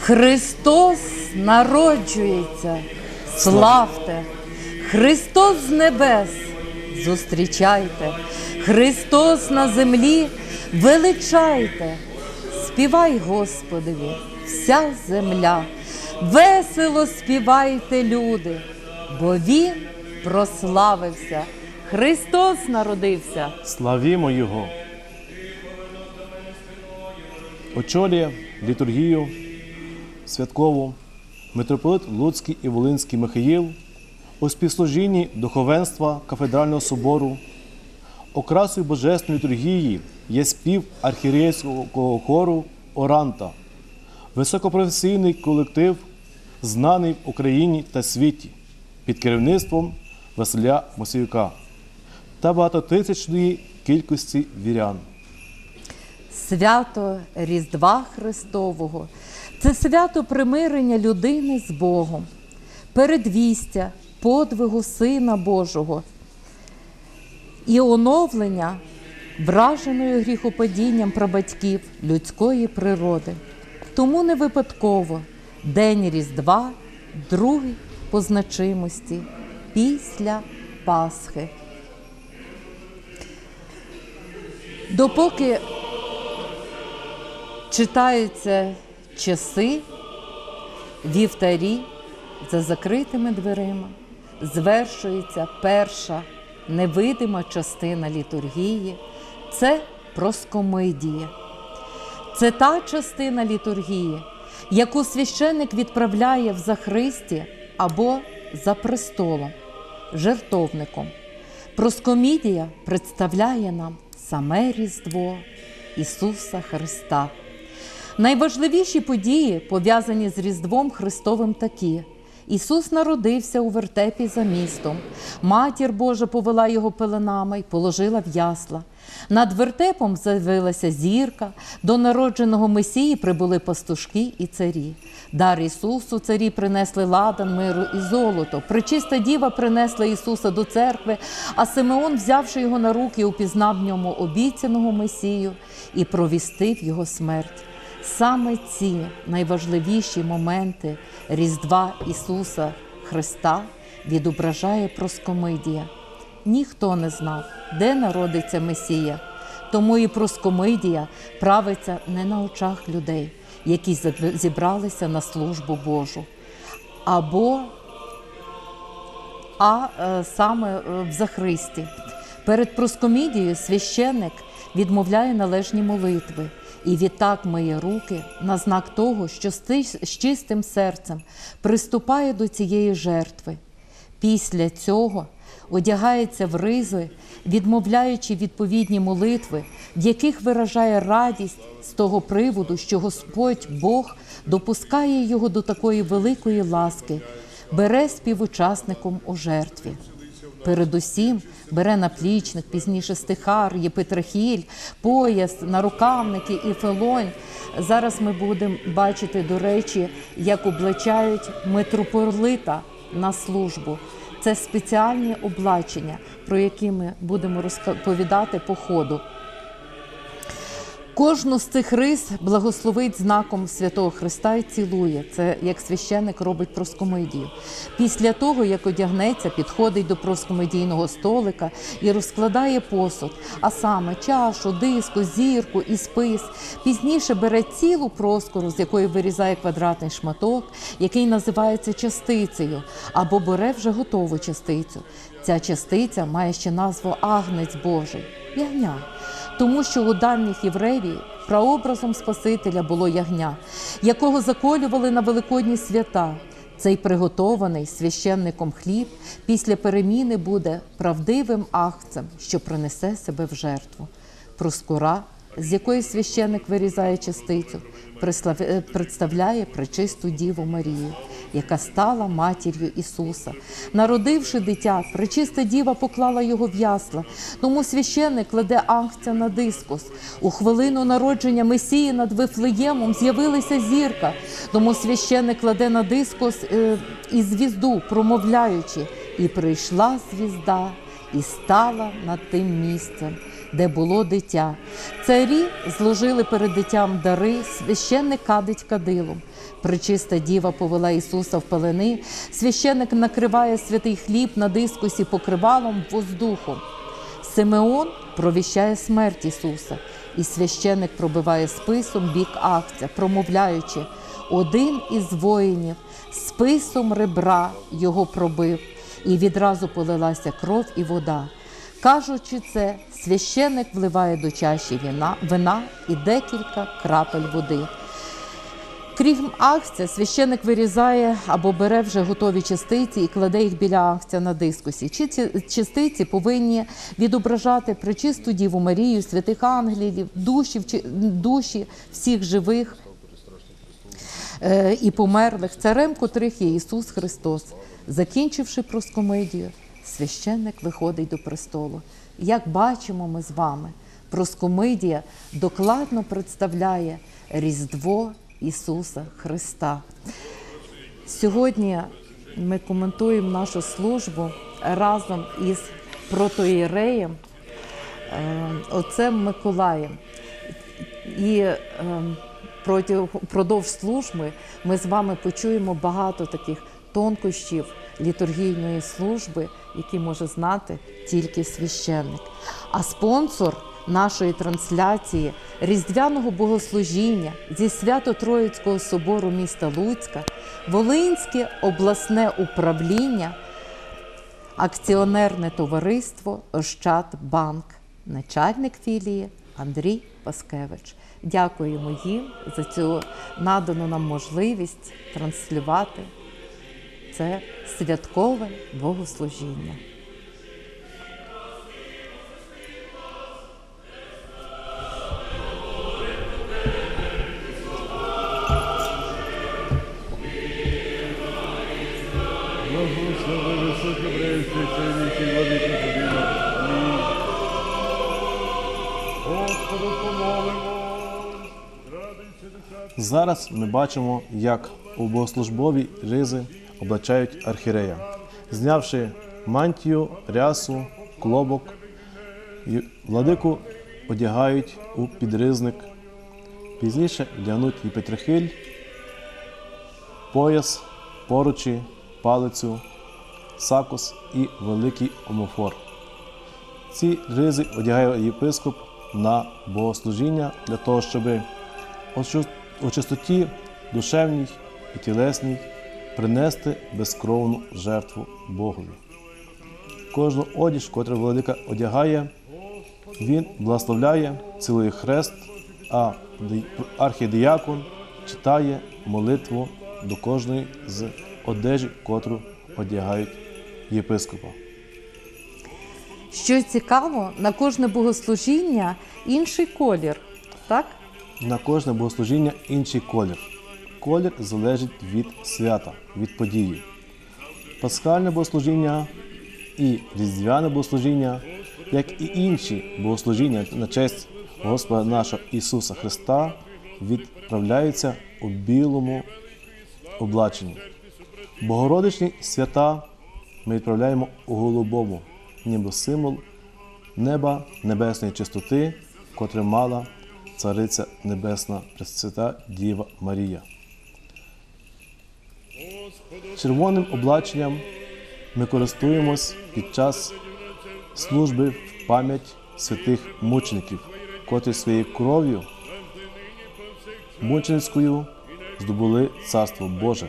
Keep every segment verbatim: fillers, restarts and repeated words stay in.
Христос народжується, славте! Христос з небес, зустрічайте! Христос на землі, величайте! Співай Господові, вся земля! Весело співайте, люди, бо Він прославився! Христос народився! Славімо Його! Очолює літургію святкову митрополит Луцький і Волинський Михаїл у співслужінні духовенства Кафедрального собору. Окрасою Божественної літургії є спів архієрейського хору «Оранта», високопрофесійний колектив, знаний в Україні та світі, під керівництвом Василя Мосіюка та багатотисячної кількості вірян. Свято Різдва Христового – це свято примирення людини з Богом, передвістя подвигу Сина Божого і оновлення враженої гріхопадінням прабатьків людської природи. Тому не випадково День Різдва другий по значимості після Пасхи. Допоки читаються часи, вівтарі, за закритими дверима звершується перша невидима частина літургії – це проскомидія. Це та частина літургії, яку священник відправляє в захристі або за престолом, жертовником. Проскомідія представляє нам саме Різдво Ісуса Христа. Найважливіші події, пов'язані з Різдвом Христовим, такі. Ісус народився у вертепі за містом. Матір Божа повела його пеленами й положила в ясла. Над вертепом з'явилася зірка. До народженого Месії прибули пастушки і царі. Дар Ісусу царі принесли ладан, миру і золото. Пречиста діва принесла Ісуса до церкви, а Симеон, взявши його на руки, упізнав в ньому обіцяного Месію і провістив його смерть. Саме ці найважливіші моменти Різдва Ісуса Христа відображає проскомидія. Ніхто не знав, де народиться Месія, тому і проскомидія правиться не на очах людей, які зібралися на службу Божу, або а е, саме в захристі. Перед проскомідією священник відмовляє належні молитви і відтак миє руки на знак того, що з чистим серцем приступає до цієї жертви. Після цього одягається в ризи, відмовляючи відповідні молитви, в яких виражає радість з того приводу, що Господь Бог допускає його до такої великої ласки, бере співучасником у жертві. Передусім бере наплічник, пізніше стихар, єпитрахіль, пояс, нарукавники і фелонь. Зараз ми будемо бачити, до речі, як облачають митрополита на службу. Це спеціальні облачення, про які ми будемо розповідати по ходу. Кожну з цих рис благословить знаком Святого Христа і цілує. Це як священник робить проскомидію. Після того, як одягнеться, підходить до проскомидійного столика і розкладає посуд, а саме чашу, диску, зірку і спис. Пізніше бере цілу проскору, з якої вирізає квадратний шматок, який називається частицею, або бере вже готову частицю. Ця частиця має ще назву Агнець Божий – ягня. Тому що у давніх євреїв прообразом Спасителя було ягня, якого заколювали на великодні свята. Цей приготований священником хліб після переміни буде правдивим агнцем, що принесе себе в жертву. Проскура, з якої священник вирізає частицю, представляє пречисту Діву Марію, яка стала матір'ю Ісуса. Народивши дитя, пречиста Діва поклала його в ясла, тому священник кладе агнця на дискус. У хвилину народження Месії над Вифлеємом з'явилася зірка, тому священник кладе на дискус е, і звізду, промовляючи: «І прийшла звізда, і стала над тим місцем». де було дитя. Царі зложили перед дитям дари, священник кадить кадилом. Пречиста діва повела Ісуса в пелени, священник накриває святий хліб на дискусі покривалом воздухом. Симеон провіщає смерть Ісуса, і священник пробиває списом бік агця, промовляючи: один із воїнів списом ребра його пробив, і відразу полилася кров і вода. Кажучи це, священник вливає до чаші вина, вина і декілька крапель води. Крім агця, священник вирізає або бере вже готові частиці і кладе їх біля агця на дискусі. Ці частиці повинні відображати пречисту Діву Марію, святих ангелів, душі, душі всіх живих і померлих, царем котрих є Ісус Христос. Закінчивши проскомидію, священник виходить до престолу. Як бачимо ми з вами, проскомидія докладно представляє Різдво Ісуса Христа. Сьогодні ми коментуємо нашу службу разом із протоієреєм отцем Миколаєм. І впродовж служби ми з вами почуємо багато таких тонкощів літургійної служби, які може знати тільки священник. А спонсор нашої трансляції Різдвяного богослужіння зі Свято-Троїцького собору міста Луцька, Волинське обласне управління, акціонерне товариство «Ощадбанк», начальник філії Андрій Паскевич. Дякуємо їм за цю надану нам можливість транслювати це святкове богослужіння. Зараз ми бачимо, як у богослужбові ризи облачають архієрея. Знявши мантію, рясу, клобок, владику одягають у підризник. Пізніше вдягнуть і петрихиль, пояс, поручі, палицю, сакос і великий омофор. Ці ризи одягає єпископ на богослужіння для того, щоб у чистоті душевній і тілесній принести безкровну жертву Богові. Кожну одіж, котру владика одягає, він благословляє, цілує хрест, а архідіякон читає молитву до кожної з одежі, котру одягають єпископа. Що цікаво, на кожне богослужіння інший колір, так? На кожне богослужіння інший колір. Колір залежить від свята, від події. Пасхальне богослужіння і різдвяне богослужіння, як і інші богослужіння на честь Господа нашого Ісуса Христа, відправляються у білому облаченні. Богородичні свята ми відправляємо у голубому, ніби символ неба, небесної чистоти, котре мала Цариця Небесна, Пресвята Діва Марія. Червоним облаченням ми користуємось під час служби в пам'ять святих мучеників, котрі своєю кров'ю мученицькою здобули Царство Боже.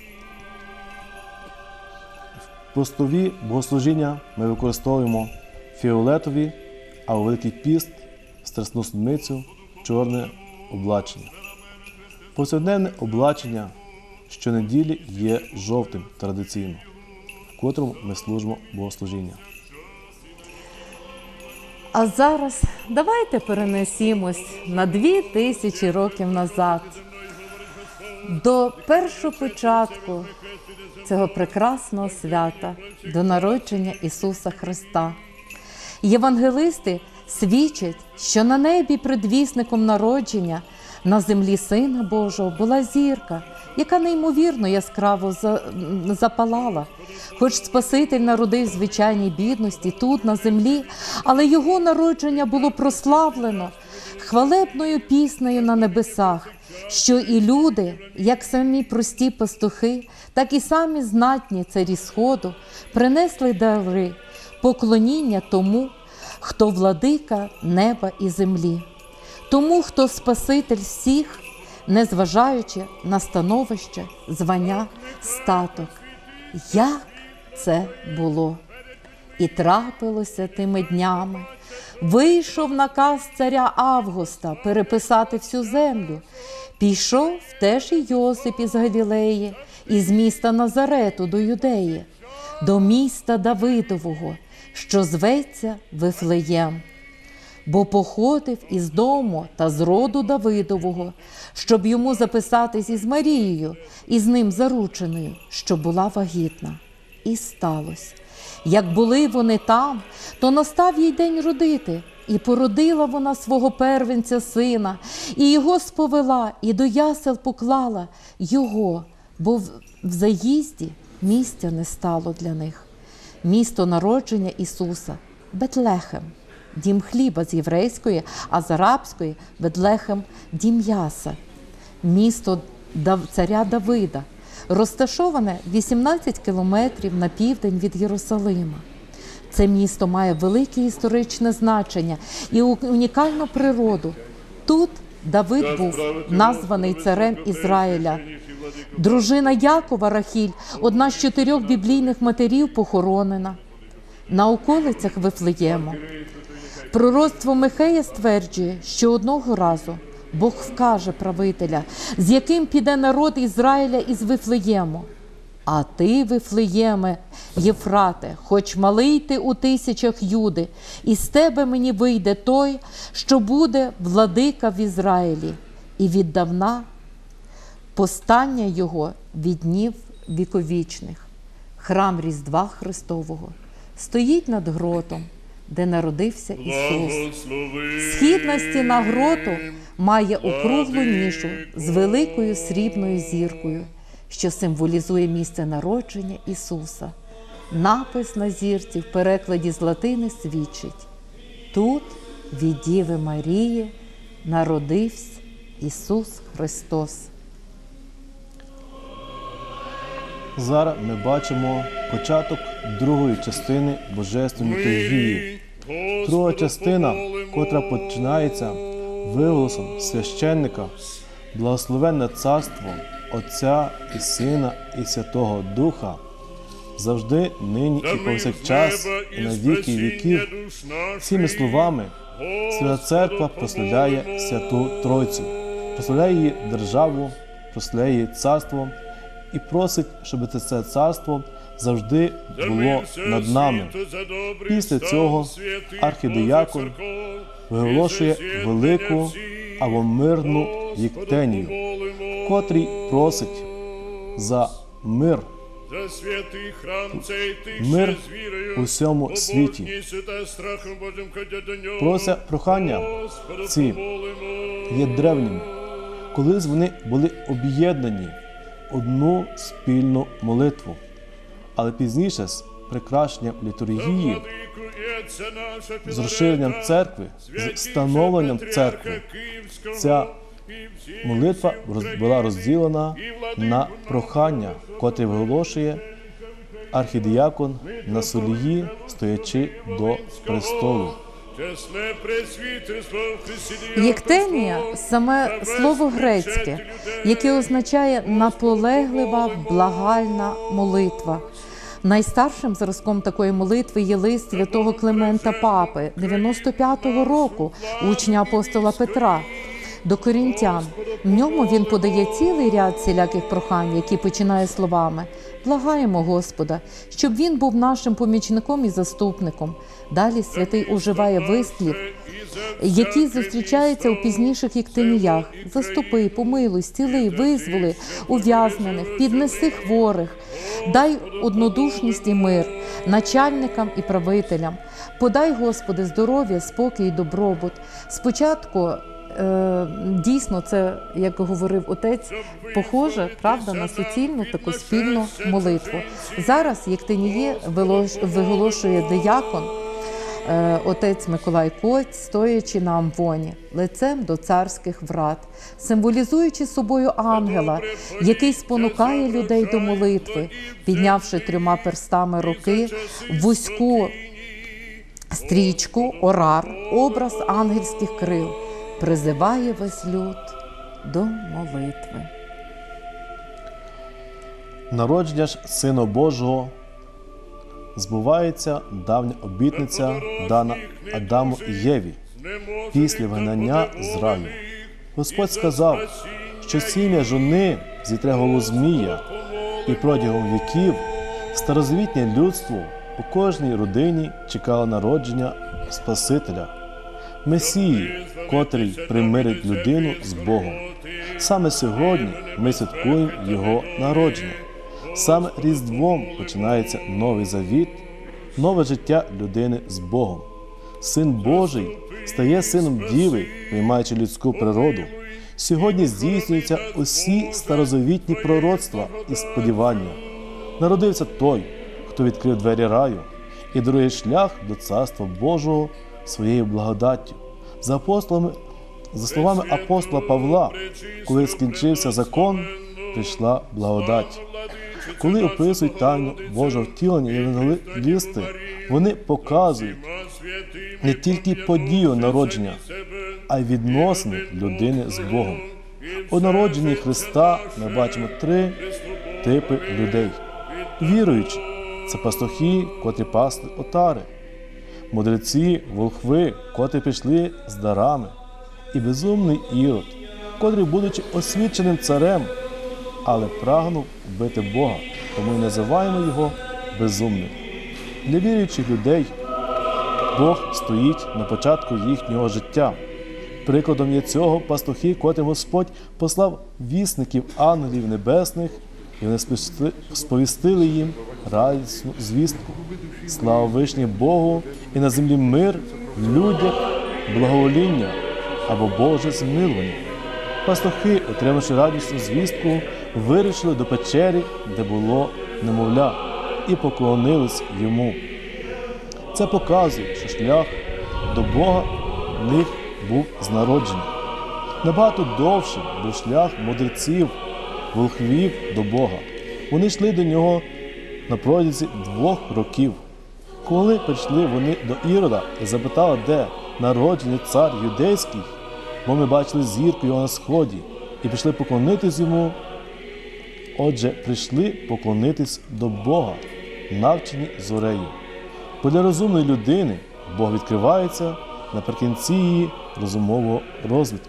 В простові богослужіння ми використовуємо фіолетові, а у Великий піст – Страсну седмицю чорне облачення. Повсякденне облачення щонеділі є жовтим традиційно, в котрому ми служимо богослужіння. А зараз давайте перенесімось на дві тисячі років назад, до першого початку цього прекрасного свята, до народження Ісуса Христа. Євангелисти свідчать, що на небі предвісником народження На землі Сина Божого була зірка, яка неймовірно яскраво за- запалала. Хоч Спаситель народив в звичайній бідності тут, на землі, але його народження було прославлено хвалебною піснею на небесах, що і люди, як самі прості пастухи, так і самі знатні царі Сходу, принесли дари поклоніння тому, хто владика неба і землі, тому, хто Спаситель всіх, незважаючи на становище, звання, статок. Як це було? І трапилося тими днями. Вийшов наказ царя Августа переписати всю землю. Пішов теж і Йосип із Галілеї, із міста Назарету до Юдеї, до міста Давидового, що зветься Вифлеєм, бо походив із дому та з роду Давидового, щоб йому записатись із Марією, із ним зарученою, що була вагітна. І сталося. Як були вони там, то настав їй день родити, і породила вона свого первенця сина, і його сповела, і до ясел поклала його, бо в в заїзді місця не стало для них. Місто народження Ісуса – Бетлехем, дім хліба з єврейської, а з арабської – Бетлехем – дім м'яса. Місто Дав- царя Давида, розташоване вісімнадцять кілометрів на південь від Єрусалима. Це місто має велике історичне значення і унікальну природу. Тут Давид був названий царем Ізраїля. Дружина Якова Рахіль, одна з чотирьох біблійних матерів, похоронена на околицях Вифлеєму. Пророцтво Михея стверджує, що одного разу Бог вкаже правителя, з яким піде народ Ізраїля із Вифлеєму. А ти, Вифлеєме, Єфрате, хоч малий ти у тисячах Юди, із тебе мені вийде той, що буде владика в Ізраїлі, і віддавна постання його від днів віковічних. Храм Різдва Христового стоїть над гротом, де народився Ісус. Східна стіна гроту має округлу нішу з великою срібною зіркою, що символізує місце народження Ісуса. Напис на зірці в перекладі з латини свідчить: тут від Діви Марії народився Ісус Христос. Зараз ми бачимо початок другої частини Божественної літургії. Друга частина, котра починається виголосом священника «Благословенне царство Отця і Сина і Святого Духа, завжди, нині і повсякчас, і на віки віків». Цими словами Свята Церква прославляє Святу Тройцю, прославляє її державу, прославляє її царство і просить, щоб це царство завжди було над нами. Після цього архідіякон виголошує велику або мирну єктенію, котрий просить за мир, мир у всьому світі. Прося прохання ці є древніми. Колись вони були об'єднані в одну спільну молитву, але пізніше з прикрашенням літургії, з розширенням церкви, з встановленням церкви, ця молитва була розділена на прохання, котре виголошує архідіякон на солії, стоячи до престолу. Єктенія – саме слово грецьке, яке означає «наполеглива, благальна молитва». Найстаршим зразком такої молитви є лист святого Климента Папи дев'яносто п'ятого року, учня апостола Петра, до корінтян. В ньому він подає цілий ряд всіляких прохань, які починає словами «Благаємо Господа, щоб Він був нашим помічником і заступником». Далі святий уживає вислів, які зустрічаються у пізніших єктеніях: «Заступи, помилуй, зціли, визволи ув'язнених, піднеси хворих, дай однодушність і мир начальникам і правителям, подай, Господи, здоров'я, спокій і добробут». Спочатку е, дійсно це, як говорив отець, похоже, правда, на суцільну таку спільну молитву. Зараз Єктинії виголошує диякон, е, отець Миколай Коць, стоячи на амвоні, лицем до царських врат, символізуючи собою ангела, який спонукає людей до молитви, піднявши трьома перстами руки вузьку стрічку, орар, образ ангельських крил, призиває весь люд до молитви. Народження ж Сина Божого збувається давня обітниця, дана Адаму і Єві після вигнання з раю. Господь сказав, що сім'я жони зітре голову змія, і протягом віків старозавітнє людство у кожній родині чекало народження Спасителя, Месії, котрий примирить людину з Богом. Саме сьогодні ми святкуємо Його народження. Саме Різдвом починається новий завіт, нове життя людини з Богом. Син Божий стає сином Діви, приймаючи людську природу. Сьогодні здійснюються усі старозавітні пророцтва і сподівання. Народився той, хто відкрив двері раю і дарує шлях до Царства Божого своєю благодаттю. За апостолами, за словами апостола Павла, коли скінчився закон, прийшла благодать. Коли описують тайну Божого втілення євангелісти, вони показують не тільки подію народження, а й відносини людини з Богом. У народженні Христа ми бачимо три типи людей. Віруючі – це пастухи, котрі пасли отари, мудреці, волхви, котрі прийшли з дарами, і безумний Ірод, котрий, будучи освіченим царем, але прагнув вбити Бога, тому й називаємо його безумним. Для віруючих людей Бог стоїть на початку їхнього життя. Прикладом є цього пастухи, котрим Господь послав вісників ангелів небесних, і вони сповістили їм радісну звістку. Слава вишній Богу, і на землі мир, в людях благовоління або Боже змилування. Пастухи, отримавши радісну звістку, вирушили до печері, де було немовля, і поклонились йому. Це показує, що шлях до Бога в них був з народження. Набагато довшим був шлях мудреців, волхвів до Бога. Вони йшли до нього на протязі двох років. Коли прийшли вони до Ірода і запитали, де народжений цар юдейський, бо ми бачили зірку його на сході, і пішли поклонитись йому. Отже, прийшли поклонитись до Бога, навчені зорею. Бо для розумної людини Бог відкривається наприкінці її розумового розвитку.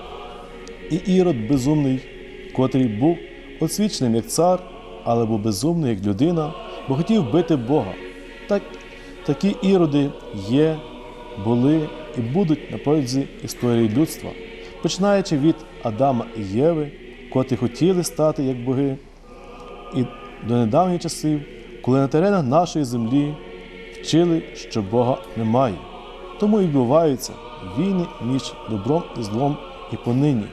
І Ірод безумний, котрий був освіченим як цар, але був безумний як людина, бо хотів бити Бога. Так, такі іроди є, були і будуть на протязі історії людства, починаючи від Адама і Єви, котрі хотіли стати як боги, і до недавніх часів, коли на теренах нашої землі вчили, що Бога немає. Тому і відбуваються війни між добром і злом і понині.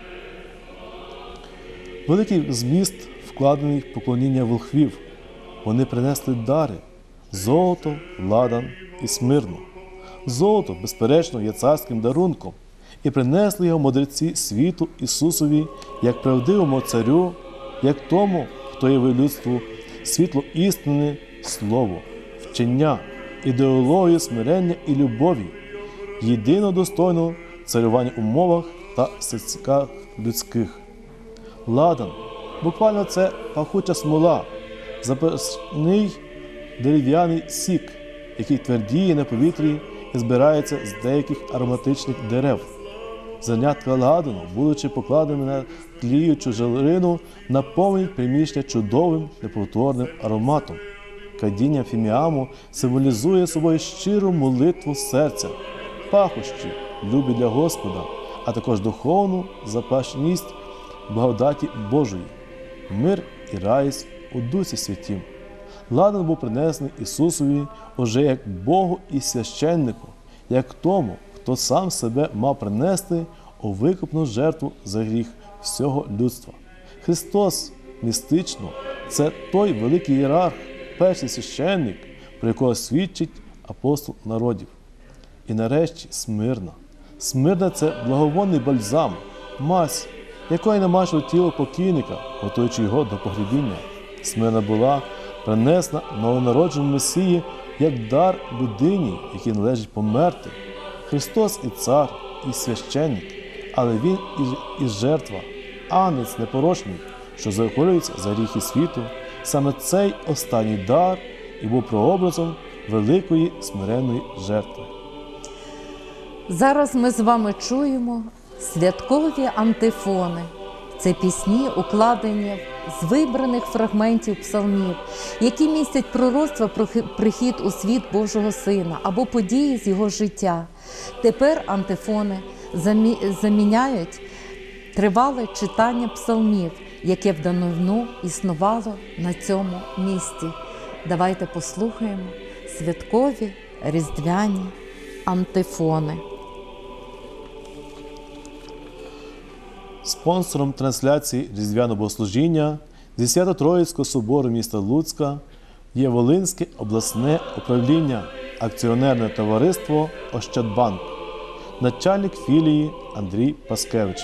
Великий зміст вкладений в поклоніння волхвів. Вони принесли дари – золото, ладан і смирну. Золото, безперечно, є царським дарунком, і принесли його мудреці світу Ісусові, як правдивому царю, як тому, хто явив людству світло істини, слово, вчення, ідеологію смирення і любові, єдино достойно царювання у мовах та серцях людських. Ладан – буквально це пахуча смола, запашний дерев'яний сік, який твердіє на повітрі і збирається з деяких ароматичних дерев. Зернятка ладану, будучи покладеними на тліючу жарину, наповнюють приміщення чудовим, неповторним ароматом. Кадіння фіміаму символізує собою щиру молитву серця, пахощі, любі для Господа, а також духовну запашність благодаті Божої, мир і радість у Дусі Святім. Ладан був принесений Ісусові уже як Богу і священнику, як тому, хто сам себе мав принести у викупну жертву за гріх всього людства. Христос містично – це той великий ієрарх, перший священник, про якого свідчить апостол народів. І нарешті Смирна. Смирна – це благовонний бальзам, мазь, якої намащував тіло покійника, готуючи його до погребіння. Смирна була принесена новонародженому Месії як дар людині, якій належить померти. Христос і цар, і священник, але Він і, і жертва, агнець непорочний, що заохолюється за гріхи світу. Саме цей останній дар і був прообразом великої смиренної жертви. Зараз ми з вами чуємо святкові антифони. Це пісні, укладені з вибраних фрагментів псалмів, які містять пророцтва про прихід у світ Божого Сина або події з його життя. Тепер антифони заміняють тривале читання псалмів, яке в давнину існувало на цьому місці. Давайте послухаємо святкові різдвяні антифони. Спонсором трансляції Різдвяного богослужіння зі Свято-Троїцького собору міста Луцька є Волинське обласне управління акціонерне товариство «Ощадбанк», начальник філії Андрій Паскевич.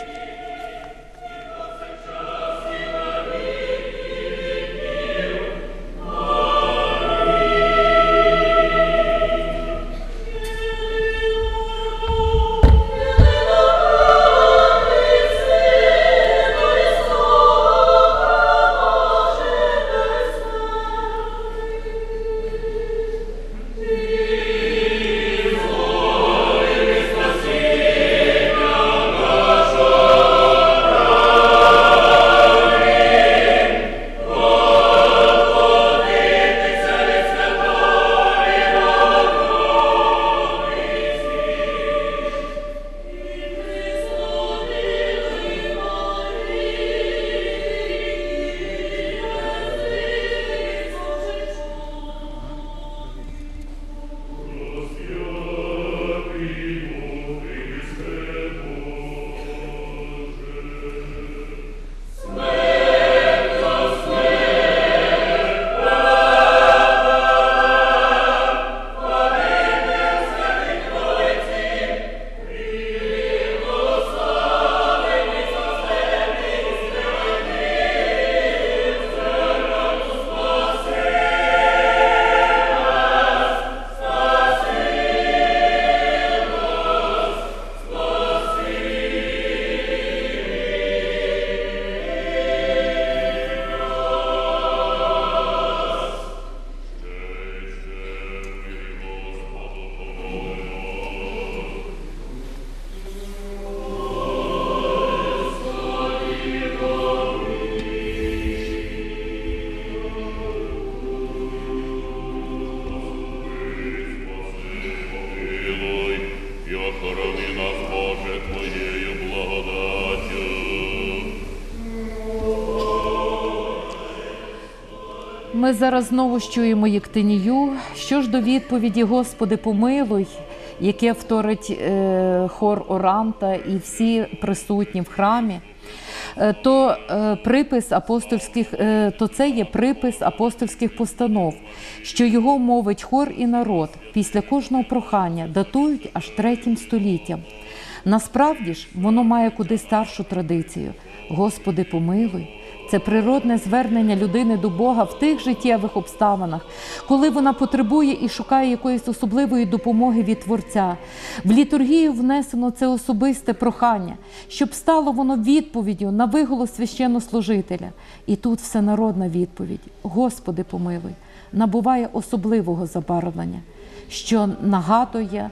Ми зараз знову чуємо Єктинію. Що ж до відповіді «Господи, помилуй», яке вторить е, хор Оранта і всі присутні в храмі, е, то, е, припис апостольських, е, то це є припис апостольських постанов, що його мовить хор і народ після кожного прохання, датують аж третім століттям. Насправді ж, воно має куди старшу традицію. «Господи, помилуй» – це природне звернення людини до Бога в тих життєвих обставинах, коли вона потребує і шукає якоїсь особливої допомоги від Творця. В літургію внесено це особисте прохання, щоб стало воно відповіддю на виголос священнослужителя. І тут всенародна відповідь «Господи, помилуй» набуває особливого забарвлення, що нагадує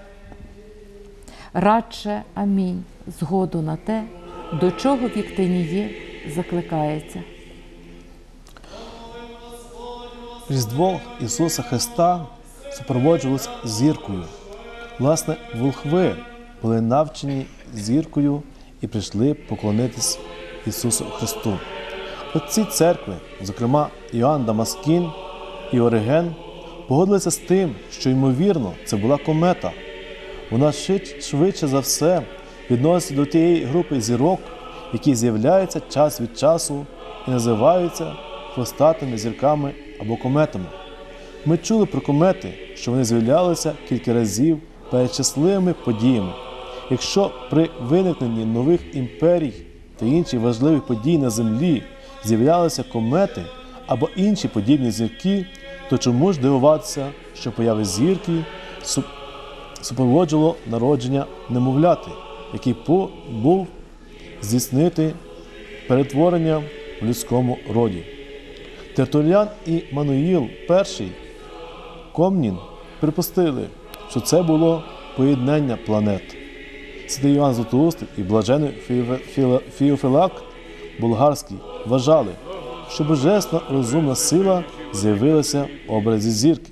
радше амінь, згоду на те, до чого в Єктинії закликається. Різдво Ісуса Христа супроводжувалось зіркою. Власне, волхви були навчені зіркою і прийшли поклонитись Ісусу Христу. Отці церкви, зокрема Іоанн Дамаскін і Ориген, погодилися з тим, що, ймовірно, це була комета. Вона швидше за все відноситься до тієї групи зірок, які з'являються час від часу і називаються хвостатими зірками або кометами. Ми чули про комети, що вони з'являлися кілька разів перед щасливими подіями. Якщо при виникненні нових імперій та інших важливих подій на Землі з'являлися комети або інші подібні зірки, то чому ж дивуватися, що появи зірки супроводжувало народження немовляти, який був здійснити перетворення в людському роді. Тертуліан і Мануїл І Комнін припустили, що це було поєднання планет. Святий Іван Златоустий і блажений Феофілакт Болгарський вважали, що божественна розумна сила з'явилася в образі зірки.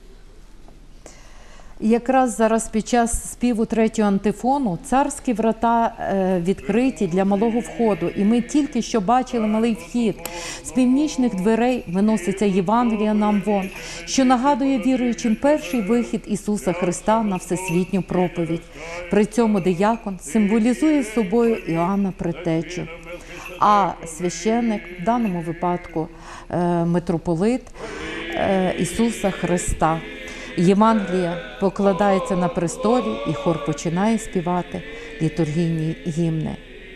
Якраз зараз під час співу третього антифону царські врата відкриті для малого входу, і ми тільки що бачили малий вхід. З північних дверей виноситься Євангелія нам вон, що нагадує віруючим перший вихід Ісуса Христа на всесвітню проповідь. При цьому диякон символізує собою Іоанна Предтечу, а священник, в даному випадку митрополит Ісуса Христа. Євангелія покладається на престолі, і хор починає співати літургійні гімни.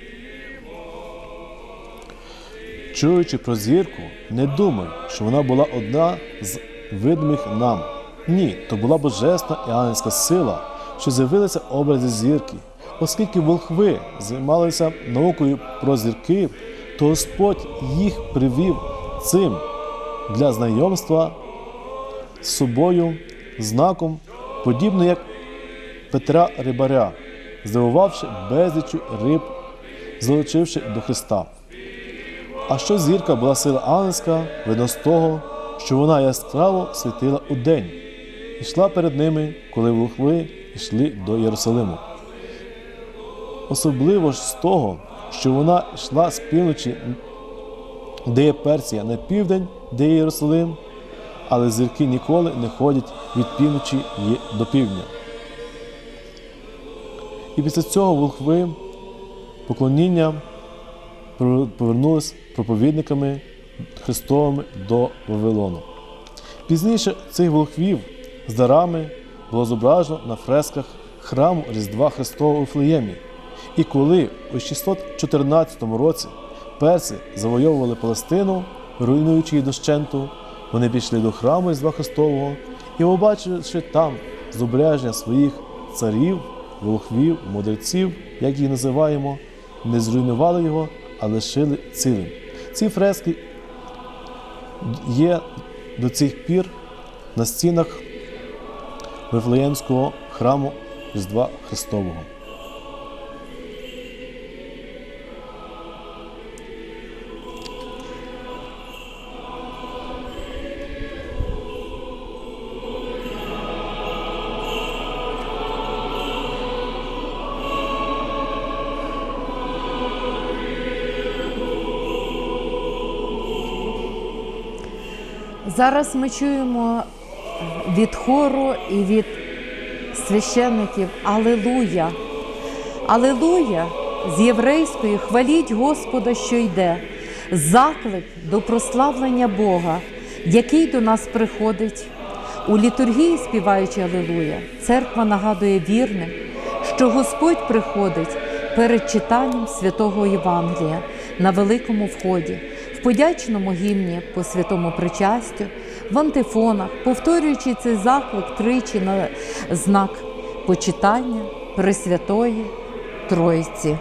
Чуючи про зірку, не думай, що вона була одна з видимих нам. Ні, то була божественна і ангельська сила, що з'явилася в образі зірки. Оскільки волхви займалися наукою про зірки, то Господь їх привів цим для знайомства з собою знаком, подібно як Петра Рибаря, здивувавши безліччю риб, залучивши до Христа. А що зірка була сила ангельська, видно з того, що вона яскраво світила удень, і йшла перед ними, коли волхви йшли до Єрусалиму. Особливо ж з того, що вона йшла з півночі, де є Персія, на південь, де є Єрусалим, але зірки ніколи не ходять від півночі до півдня. І після цього волхви поклоніння повернулись проповідниками Христовими до Вавилону. Пізніше цих волхвів з дарами було зображено на фресках храму Різдва Христового у Вифлеємі. І коли у шістсот чотирнадцятому році перси завойовували Палестину, руйнуючи її дощенту, вони пішли до храму Різдва Христового і, побачивши там зображення своїх царів, волхвів, мудреців, як їх називаємо, не зруйнували його, а лишили цілим. Ці фрески є до цих пір на стінах Вифлеємського храму Різдва Христового. Зараз ми чуємо від хору і від священників «Алелуя». «Алелуя» з єврейської «Хваліть Господа, що йде», заклик до прославлення Бога, який до нас приходить. У літургії, співаючи «Алелуя», церква нагадує вірним, що Господь приходить перед читанням Святого Євангелія на великому вході, в подячному гімні по святому причастю, в антифонах, повторюючи цей заклик тричі на знак почитання Пресвятої Троїці.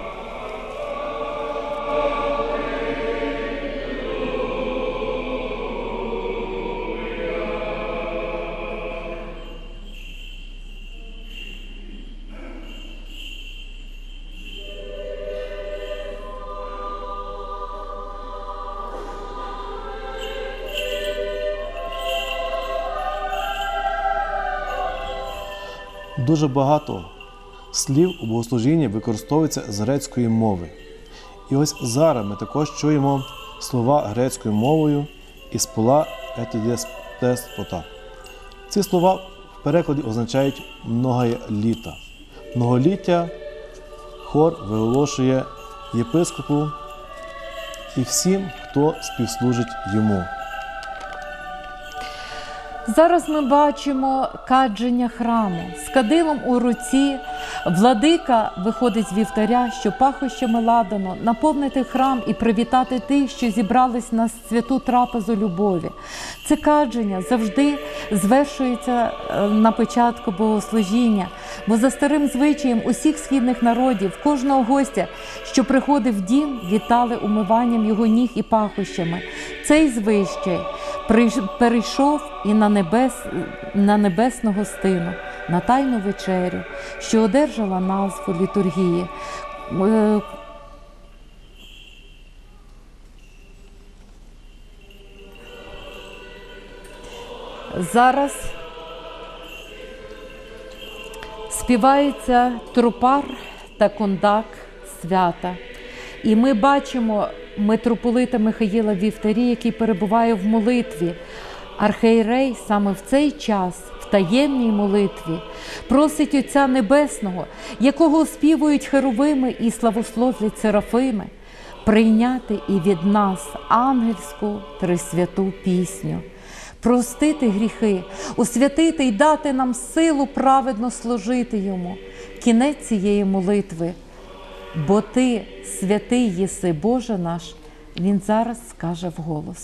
Дуже багато слів у богослужінні використовується з грецької мови. І ось зараз ми також чуємо слова грецькою мовою «із пола етидеспота». Ці слова в перекладі означають «многоліта». Многоліття хор виголошує єпископу і всім, хто співслужить йому. Зараз ми бачимо кадження храму. З кадилом у руці владика виходить з вівтаря, що пахощами ладано, наповнити храм і привітати тих, що зібрались на святу трапезу любові. Це кадження завжди звершується на початку богослужіння, бо за старим звичаєм усіх східних народів, кожного гостя, що приходив в дім, вітали умиванням його ніг і пахощами. Цей звичай перейшов і на небес, на небесну гостину, на тайну вечерю, що одержала назву літургії. Зараз співається трупар та кондак свята. І ми бачимо митрополита Михаїла в вівтарі, який перебуває в молитві. Архієрей саме в цей час, в таємній молитві, просить Отця Небесного, якого оспівують херовими і славословлять серафими, прийняти і від нас ангельську трисвяту пісню, простити гріхи, освятити й дати нам силу праведно служити Йому. Кінець цієї молитви: «Бо Ти святий єси, Боже наш», він зараз скаже вголос.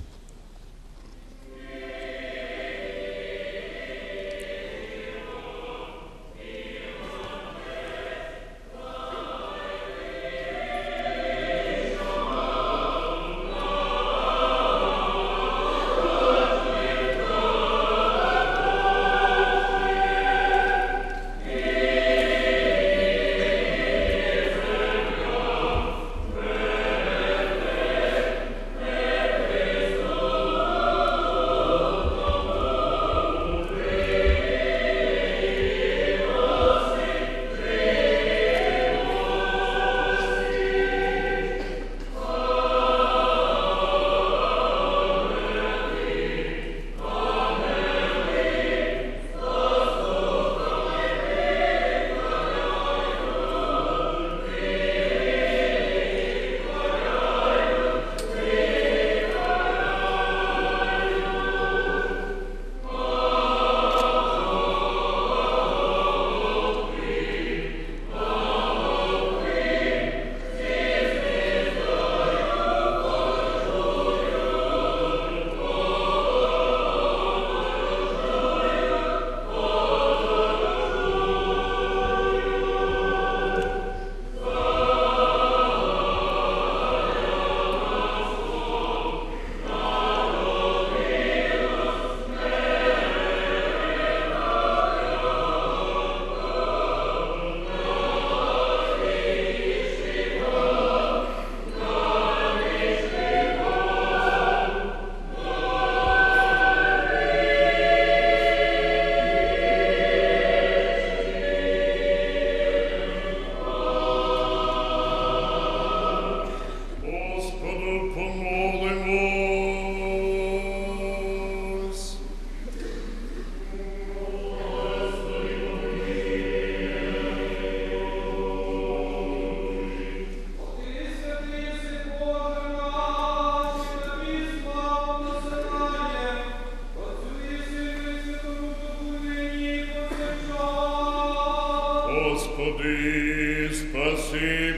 Господи, спаси,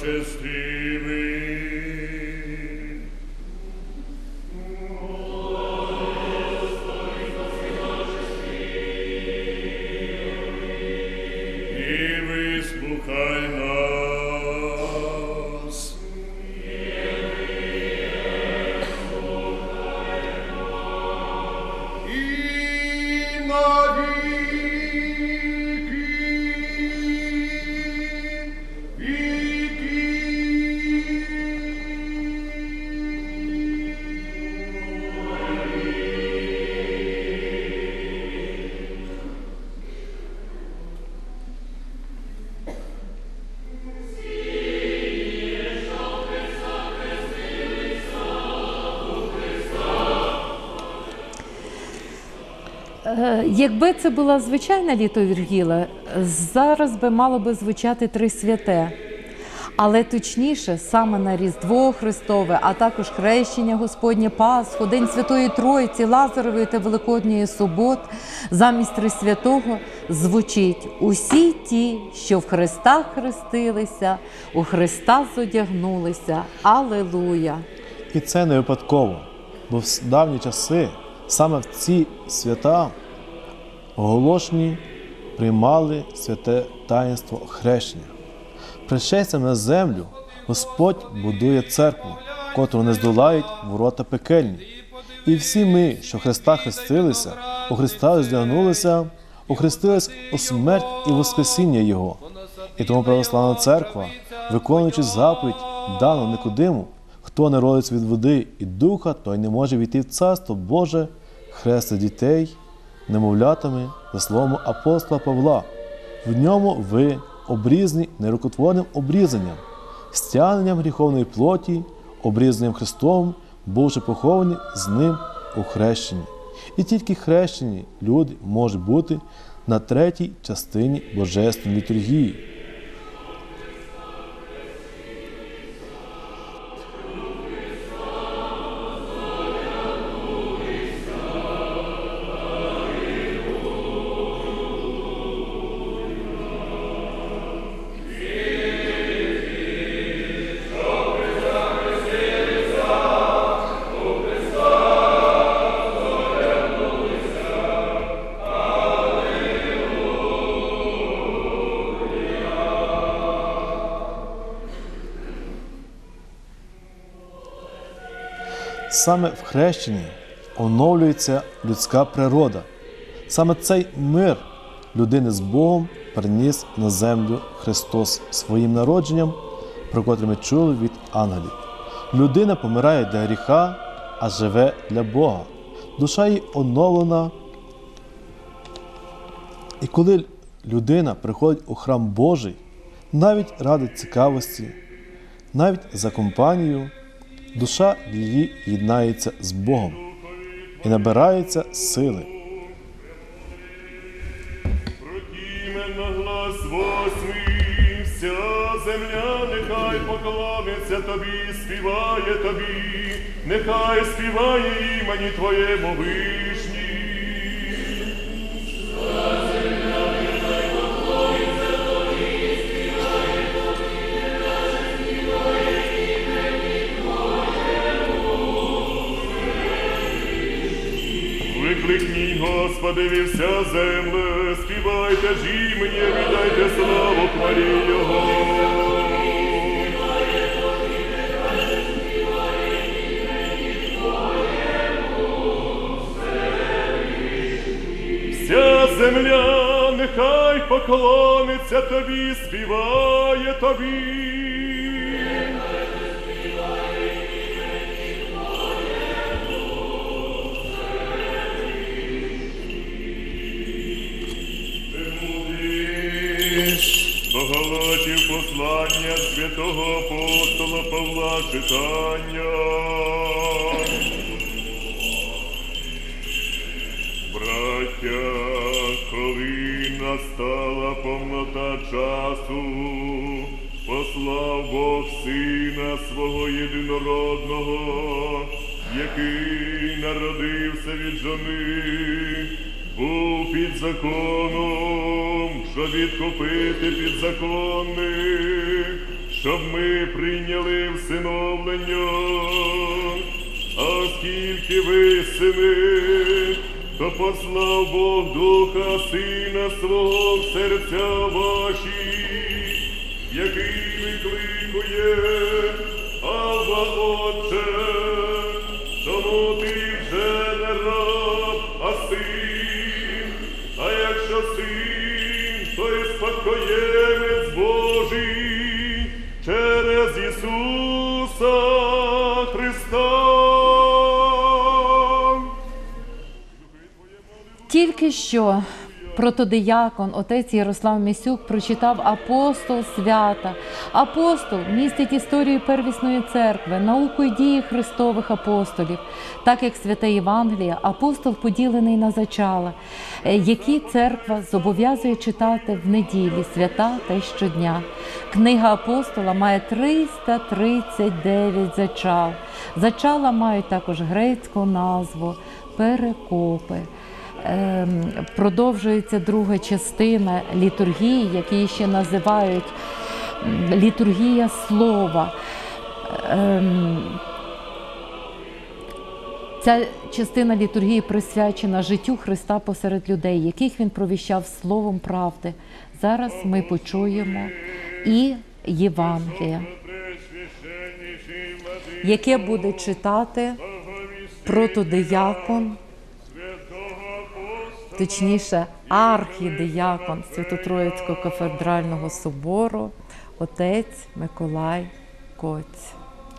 благочестивий. І вислухай нас. І навіки Е, Якби це була звичайна літургія, зараз би мало би звучати три святе. Але точніше, саме на Різдво Христове, а також Хрещення Господнє, Пасху, День Святої Тройці, Лазарової та Великодньої субот, замість Трисвятого звучить: усі ті, що в Христа хрестилися, у Христа зодягнулися. Алілуя! І це не випадково, бо в давні часи саме в ці свята оголошені приймали святе таїнство хрещення. Пришестям на землю Господь будує церкву, котру не здолають ворота пекельні. І всі ми, що в Христа хрестилися, у Христа здягнулися, охрестились у смерть і воскресіння Його. І тому православна церква, виконуючи заповідь, дану Никодиму, хто не родиться від води і духа, той не може війти в Царство Боже, хрестить дітей немовлятами, за словом апостола Павла. В ньому ви обрізані нерукотворним обрізанням, стягненням гріховної плоті, обрізанням Христом, бувши поховані з Ним у хрещенні. І тільки хрещені люди можуть бути на третій частині Божественної літургії. Саме в хрещенні оновлюється людська природа. Саме цей мир людини з Богом приніс на землю Христос своїм народженням, про котре ми чули від ангелів. Людина помирає для гріха, а живе для Бога. Душа її оновлена. І коли людина приходить у храм Божий, навіть ради цікавості, навіть за компанію, душа її єднається з Богом і набирається сили. Протімен на глас восьмий, вся земля нехай поклониться тобі, співає тобі, нехай співає імені Твоєму вишній. Викликніть Господи вся земле, співайте ж імені, віддайте славу хвалі Його. Вся земля нехай поклониться тобі, співає тобі. До Галатів послання святого апостола Павла читання. Браття, коли настала повнота часу, послав Бог Сина Свого єдинородного, який народився від жони, був під законом, щоб відкупити підзаконних, щоб ми прийняли всиновлення. А оскільки ви сини, то послав Бог Духа Сина Свого в серця ваші, який викликує: Абба, Отче. Тому ти вже не раб, а син. А якщо син, то й спадкоємець Божий через Ісуса Христа. Тільки що протодиякон, отець Ярослав Місюк, прочитав «Апостол свята». Апостол містить історію первісної церкви, науку і дії Христових апостолів. Так як Святе Євангеліє, апостол поділений на зачала, які церква зобов'язує читати в неділі, свята та й щодня. Книга апостола має триста тридцять дев'ять зачал. Зачала мають також грецьку назву перекопи. Ем, продовжується друга частина літургії, які ще називають літургія слова. Ем, Ця частина літургії присвячена життю Христа посеред людей, яких Він провіщав словом правди. Зараз ми почуємо і Євангелія, яке буде читати протодиякон, точніше архідиякон Свято-Троїцького кафедрального собору, отець Миколай Коць.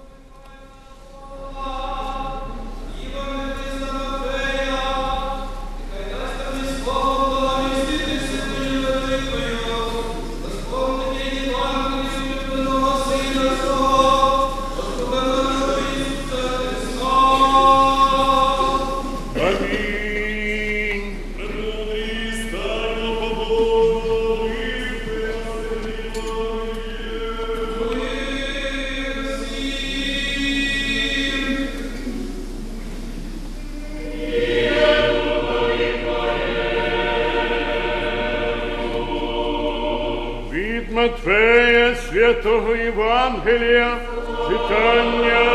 Матфея Святого Євангелія читання.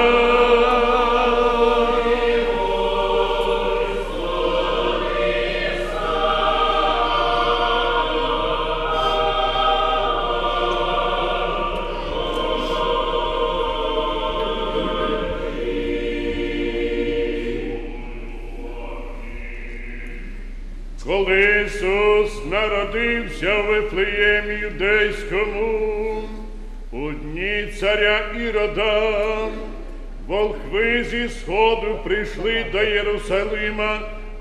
Коли Ісус народився в Вифлеємі Юдейському, у дні царя Ірода, волхви зі сходу прийшли до Єрусалима,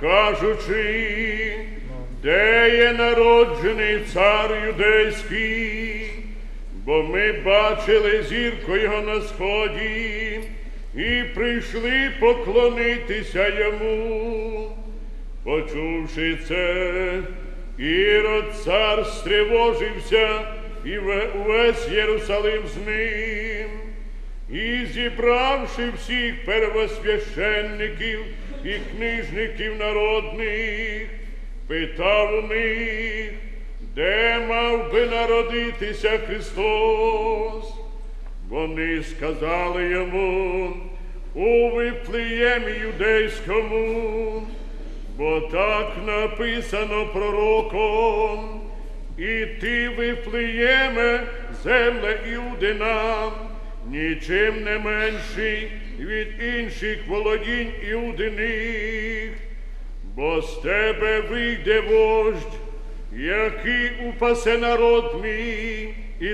кажучи: де є народжений цар юдейський? Бо ми бачили зірку його на сході і прийшли поклонитися йому. Почувши це, Ірод цар стривожився, і увесь Єрусалим з ним. І, зібравши всіх первосвященників і книжників народних, питав у них, де мав би народитися Христос. Вони сказали йому: у Вифлеємі Юдейському, бо так написано пророком: і ти, Вифлеєме, земле Іудина, нічим не менший від інших володінь Іудиних, бо з тебе вийде вождь, який упасе народ мій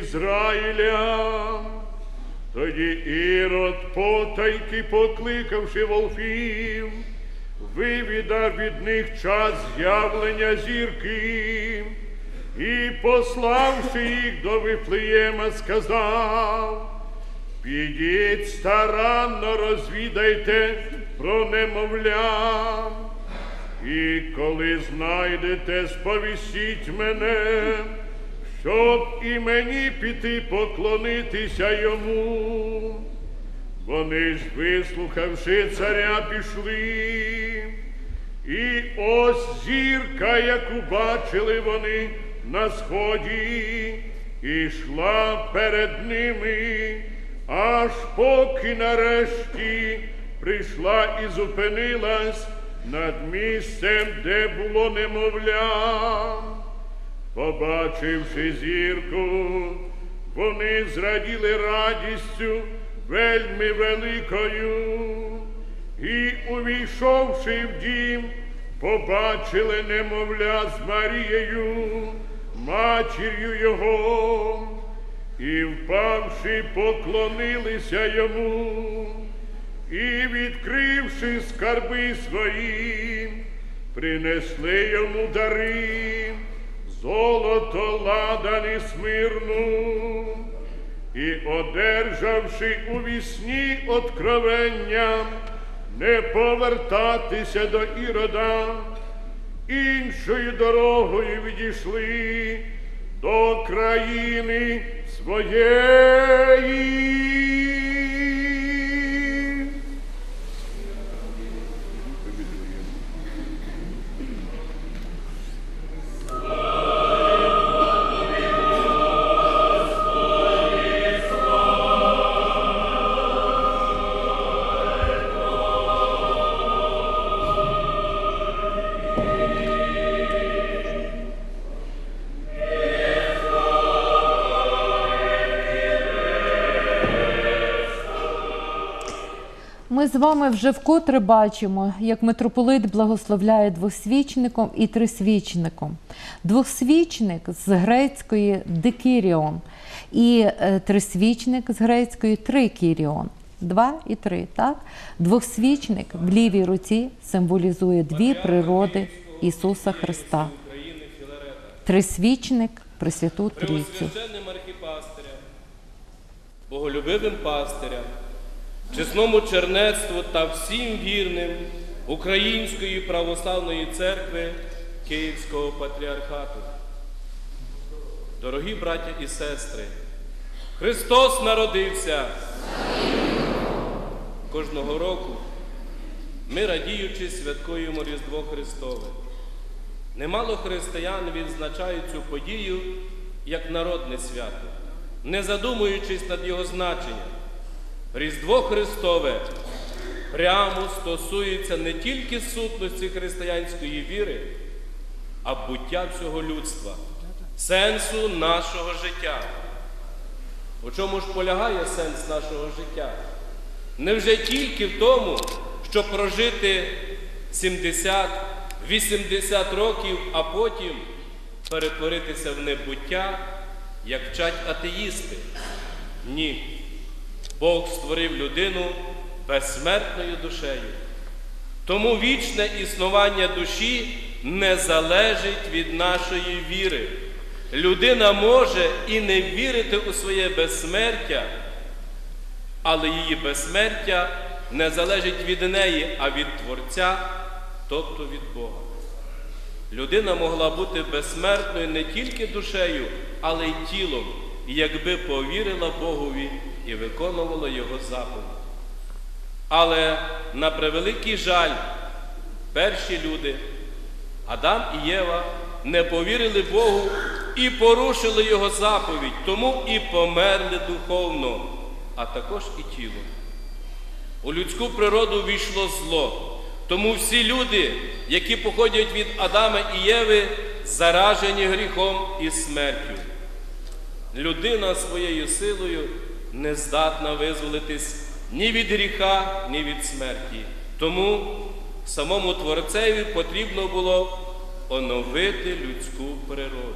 Ізраїля. Тоді Ірод, потайки покликавши волхвів, вивідав від них час з'явлення зірки, і, пославши їх до Вифлеєма, сказав: підіть старанно розвідайте про немовля, і коли знайдете, сповістіть мене, щоб і мені піти поклонитися йому. Вони ж, вислухавши царя, пішли, і ось зірка, яку бачили вони на сході, ішла перед ними, аж поки нарешті прийшла і зупинилась над місцем, де було немовля. Побачивши зірку, вони зраділи радістю вельми великою, і, увійшовши в дім, побачили немовля з Марією, матір'ю його, і, впавши, поклонилися йому, і, відкривши скарби свої, принесли йому дари, золото, ладан і смирну, і, одержавши у вісні откровення, не повертатися до Ірода, іншою дорогою відійшли до країни своєї. Ми з вами вже вкотре бачимо, як митрополит благословляє двосвічником і трисвічником. Двосвічник з грецької «дикіріон» і е, трисвічник з грецької «трикіріон». Два і три, так? Двосвічник в лівій руці символізує дві природи Ісуса Христа. Трисвічник – Пресвяту Трійцю. Преосвященним архіпастирям, боголюбивим пастирям, чесному чернецтву та всім вірним Української православної церкви Київського патріархату. Дорогі браття і сестри, Христос народився! Кожного року ми, радіючи, святкуємо Різдво Христове. Немало християн відзначають цю подію як народне свято, не задумуючись над його значенням. Різдво Христове прямо стосується не тільки сутності християнської віри, а буття всього людства, сенсу нашого життя. У чому ж полягає сенс нашого життя? Невже тільки в тому, щоб прожити сімдесят-вісімдесят років, а потім перетворитися в небуття, як вчать атеїсти? Ні. Бог створив людину безсмертною душею. Тому вічне існування душі не залежить від нашої віри. Людина може і не вірити у своє безсмертя, але її безсмертя не залежить від неї, а від Творця, тобто від Бога. Людина могла бути безсмертною не тільки душею, але й тілом, якби повірила Богові і виконувала Його заповідь. Але, на превеликий жаль, перші люди, Адам і Єва, не повірили Богу і порушили Його заповідь, тому і померли духовно, а також і тілом. У людську природу війшло зло, тому всі люди, які походять від Адама і Єви, заражені гріхом і смертю. Людина своєю силою не здатна визволитись ні від гріха, ні від смерті. Тому самому Творцеві потрібно було оновити людську природу.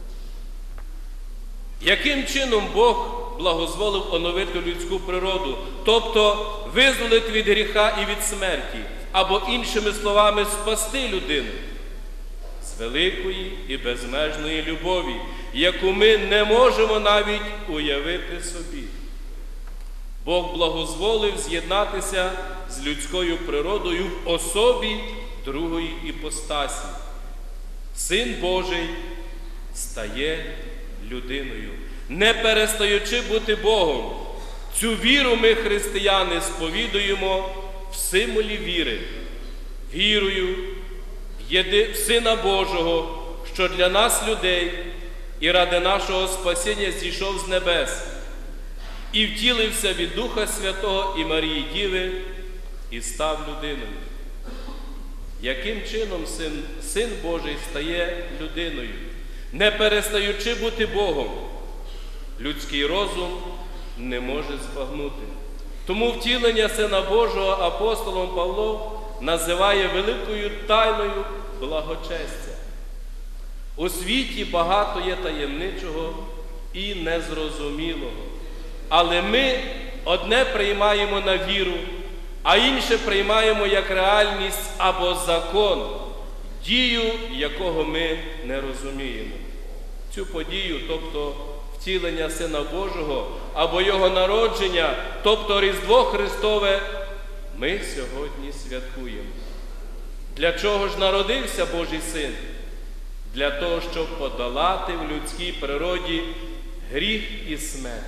Яким чином Бог благозволив оновити людську природу, тобто визволити від гріха і від смерті, або іншими словами спасти людину? З великої і безмежної любові, яку ми не можемо навіть уявити собі. Бог благозволив з'єднатися з людською природою в особі другої іпостасі. Син Божий стає людиною, не перестаючи бути Богом. Цю віру ми, християни, сповідуємо в символі віри, вірою в, єди... в Сина Божого, що для нас, людей, і ради нашого спасіння зійшов з небес, і втілився від Духа Святого і Марії Діви, і став людиною. Яким чином Син, Син Божий стає людиною, не перестаючи бути Богом? Людський розум не може збагнути. Тому втілення Сина Божого апостолом Павло називає великою тайною благочестя. У світі багато є таємничого і незрозумілого. Але ми одне приймаємо на віру, а інше приймаємо як реальність або закон, дію, якого ми не розуміємо. Цю подію, тобто втілення Сина Божого, або Його народження, тобто Різдво Христове, ми сьогодні святкуємо. Для чого ж народився Божий Син? Для того, щоб подолати в людській природі гріх і смерть.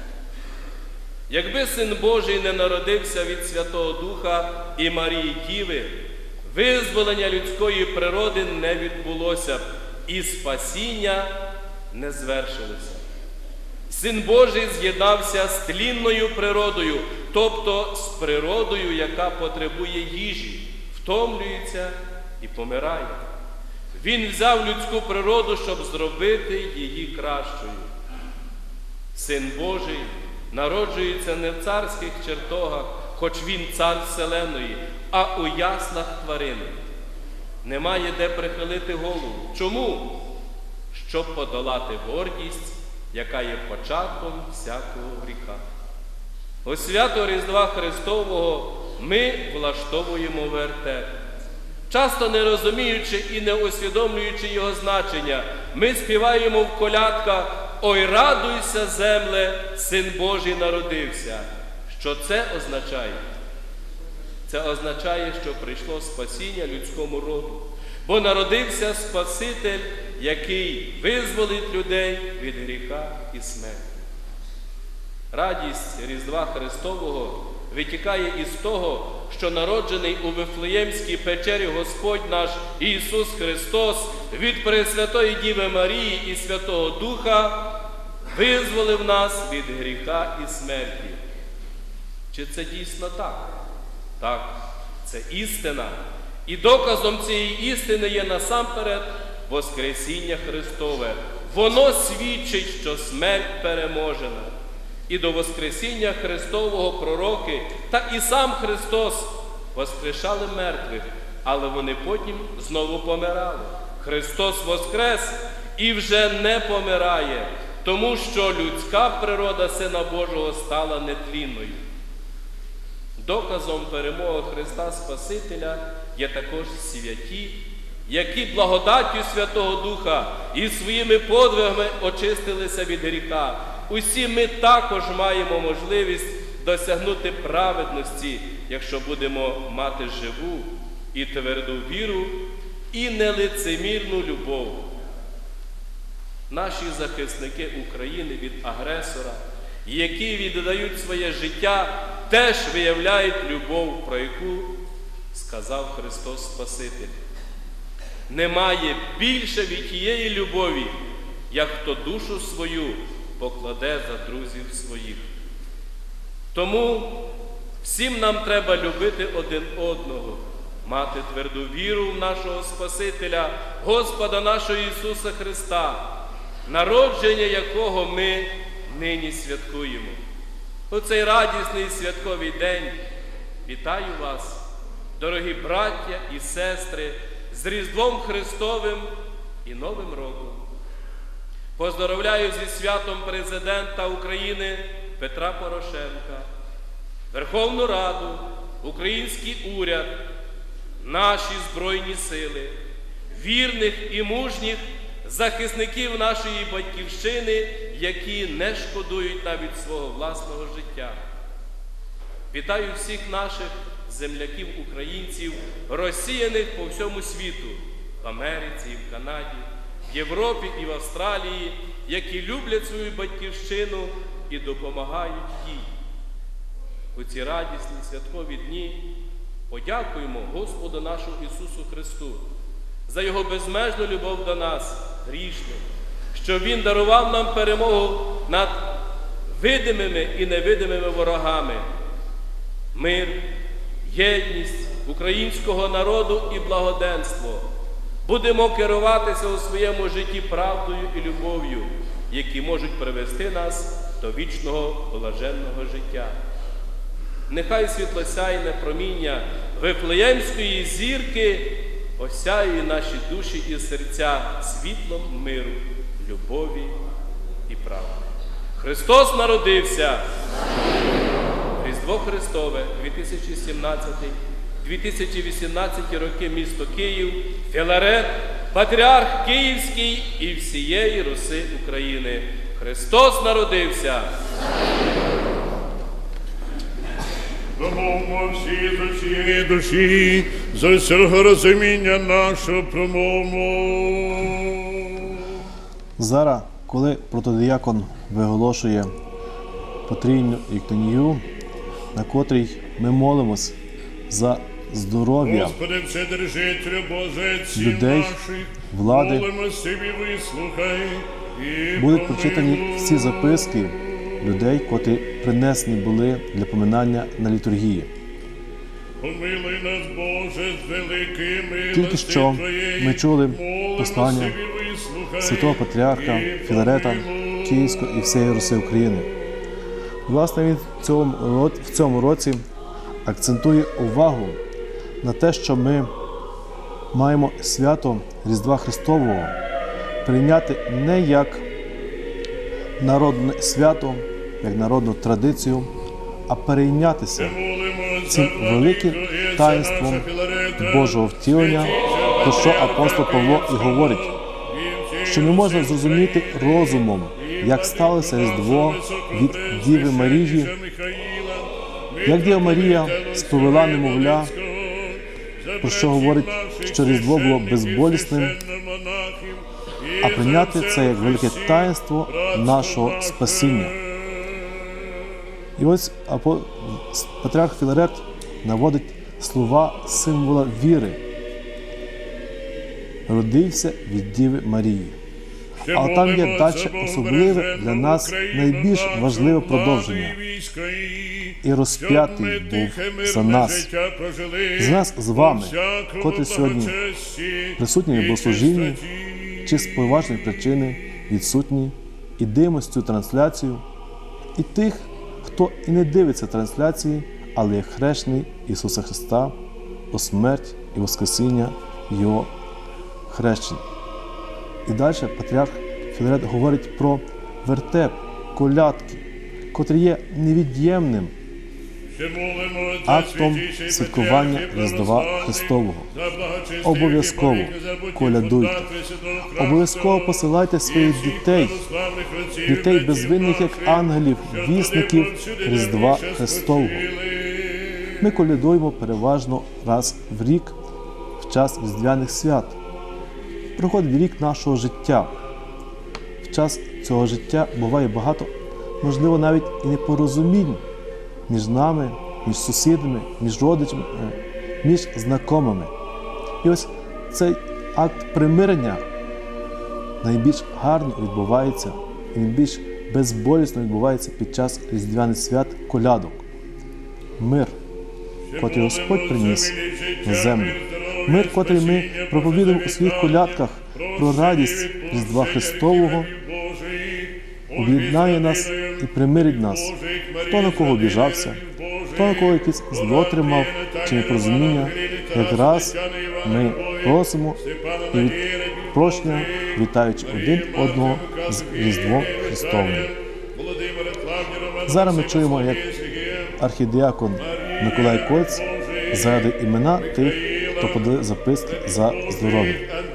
Якби Син Божий не народився від Святого Духа і Марії Діви, визволення людської природи не відбулося б, і спасіння не звершилося. Син Божий з'єднався з тлінною природою, тобто з природою, яка потребує їжі, втомлюється і помирає. Він взяв людську природу, щоб зробити її кращою. Син Божий народжується не в царських чертогах, хоч він цар вселеної, а у яслах тварини. Немає де прихилити голову. Чому? Щоб подолати гордість, яка є початком всякого гріха. У свято Різдва Христового ми влаштовуємо вертеп. Часто не розуміючи і не усвідомлюючи його значення, ми співаємо в колядках «Ой, радуйся, земле, Син Божий народився». Що це означає? Це означає, що прийшло спасіння людському роду, бо народився Спаситель, який визволить людей від гріха і смерті. Радість Різдва Христового витікає із того, що народжений у Вифлеємській печері Господь наш Ісус Христос від Пресвятої Діви Марії і Святого Духа визволив нас від гріха і смерті. Чи це дійсно так? Так, це істина. І доказом цієї істини є насамперед Воскресіння Христове. Воно свідчить, що смерть переможена. І до Воскресіння Христового пророки та і сам Христос воскрешали мертвих, але вони потім знову помирали. Христос воскрес і вже не помирає, тому що людська природа Сина Божого стала нетлінною. Доказом перемоги Христа Спасителя є також святі, які благодаттю Святого Духа і своїми подвигами очистилися від гріха. Усі ми також маємо можливість досягнути праведності, якщо будемо мати живу і тверду віру і нелицемірну любов. Наші захисники України від агресора, які віддають своє життя, теж виявляють любов, про яку сказав Христос Спаситель. Немає більше від тієї любові, як хто душу свою покладе за друзів своїх. Тому всім нам треба любити один одного, мати тверду віру в нашого Спасителя, Господа нашого Ісуса Христа, народження якого ми нині святкуємо. У цей радісний святковий день вітаю вас, дорогі браття і сестри, з Різдвом Христовим і Новим роком. Поздоровляю зі святом Президента України Петра Порошенка, Верховну Раду, український уряд, наші Збройні Сили, вірних і мужніх захисників нашої Батьківщини, які не шкодують навіть свого власного життя. Вітаю всіх наших земляків-українців, розсіяних по всьому світу, в Америці і в Канаді, в Європі і в Австралії, які люблять свою Батьківщину і допомагають їй. У ці радісні святкові дні подякуємо Господу нашому Ісусу Христу за Його безмежну любов до нас, грішних, що Він дарував нам перемогу над видимими і невидимими ворогами, мир, єдність українського народу і благоденство. Будемо керуватися у своєму житті правдою і любов'ю, які можуть привести нас до вічного блаженного життя. Нехай світлосяйне проміння Вифлеємської зірки осяює наші душі і серця світлом миру, любові і правди. Христос народився! Різдво Христове дві тисячі сімнадцятий дві тисячі вісімнадцяті роки, місто Київ, Філарет, патріарх Київський і всієї Руси України. Христос народився! Промовмо всі з усієї душі, за всього розуміння нашого промовмо. Зараз, коли протодіякон виголошує потрійну іктонію, на котрій ми молимось за здоров'я Господи, Вседержителю Боже, отців людей, наших, влади, молимось Тобі, вислухай і будуть прочитані помилуй. всі записки людей, котрі принесені були для поминання на літургії. Помилуй нас, Боже, з великої милости Тільки що Твоєї. ми чули Молимось послання Тобі, вислухай святого патріарха і Філарета помилуй. Київського і всієї Руси України. Власне, він в цьому, ро- в цьому році акцентує увагу на те, що ми маємо свято Різдва Христового прийняти не як народне свято, як народну традицію, а перейнятися Молимось цим за великим владику і отця таїнством нашого Філарета, Божого втілення, про що апостол Павло і говорить, що не можна зрозуміти розумом, як сталося Різдво від Діви Марії, як Діва Марія сповела немовля, про що говорить, що Різдво було безболісним, а прийняти це як велике таїнство нашого спасіння. І ось апо- патріарх Філарет наводить слова символа віри. Родився від Діви Марії. Але там є далі особливе для нас найбільш важливе продовження. І розп'ятий був за нас. За нас з вами, котрі сьогодні присутні на богослужінні, чи з поважної причини відсутні, і дивимося цю трансляцію, і тих, хто і не дивиться трансляції, але є хрещений Ісуса Христа, о смерть і воскресіння Його хрещення. І далі патріарх Філарет говорить про вертеп, колядки, котрі є невід'ємним актом святкування Різдва Христового. Обов'язково колядуйте. Обов'язково посилайте своїх дітей, дітей безвинних, як ангелів, вісників Різдва Христового. Ми колядуємо переважно раз в рік, в час різдвяних свят. Приходить рік нашого життя. В час цього життя буває багато, можливо, навіть і непорозумінь між нами, між сусідами, між родичами, між знайомими. І ось цей акт примирення найбільш гарно відбувається і найбільш безболісно відбувається під час різдвяних свят колядок. Мир, котрий Господь приніс на землю. Мир, котрий ми проповідуємо у своїх колядках про радість Різдва Христового, об'єднає нас і примирить нас. Хто на кого обіжався, хто на кого якесь зло тримав чи непорозуміння, якраз ми просимо і від прощення, вітаючи один одного з Різдвом Христовим. Зараз ми чуємо, як архідіакон Миколай Коць згадує імена тих, хто подає записки за здоров'я.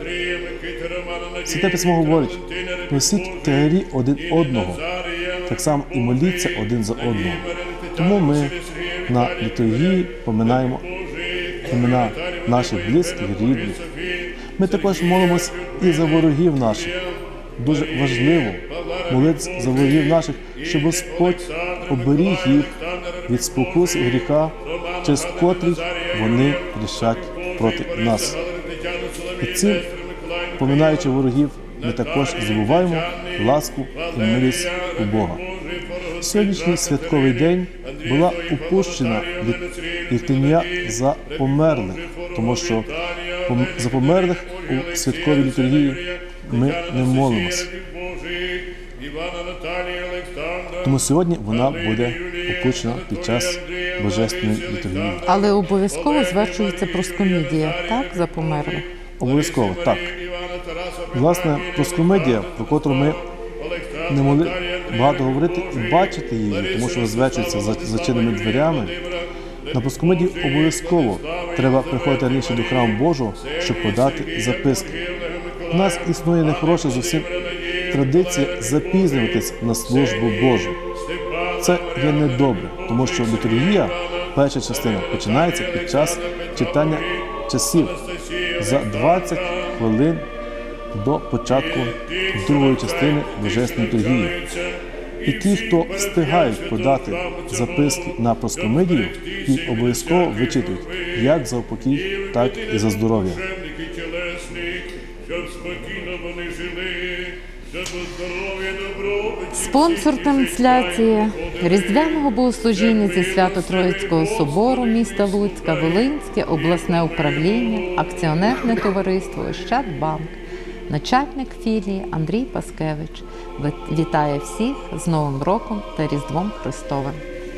Святе Письмо говорить: носіть тягарі один одного, так само і моліться один за одного. Тому ми на літургії поминаємо імена наших близьких, рідних. Ми також молимось і за ворогів наших. Дуже важливо молитися за ворогів наших, щоб Господь оберіг їх від спокус і гріха, через котрий вони грішать проти нас. І цим, поминаючи ворогів, ми також забуваємо ласку і милість у Бога. Сьогоднішній святковий день була упущена літургія за померлих, тому що за померлих у святковій літургії ми не молимося. Тому сьогодні вона буде опущена під час Божественної літургії. Але обов'язково звершується проскомідія, так, за померлих? Обов'язково, так. Власне, проскомедія, про котру ми не могли багато говорити і бачити її, тому що звершується за зачиненими дверями, На проскомидію обов'язково треба приходити раніше до храму Божого, щоб подати записки. У нас існує нехороша зовсім традиція запізнюватись на службу Божу. Це є недобре, тому що літургія, перша частина, починається під час читання часів за двадцять хвилин до початку другої частини Божественної літургії. І ті, хто встигають подати записки на проскомидію, їх обов'язково вичитують як за упокій, так і за здоров'я. Спонсор трансляції Різдвяного богослужіння зі Свято-Троїцького собору міста Луцька, Волинське обласне управління, акціонерне товариство «Ощадбанк», начальник філії Андрій Паскевич вітає всіх з Новим роком та Різдвом Христовим.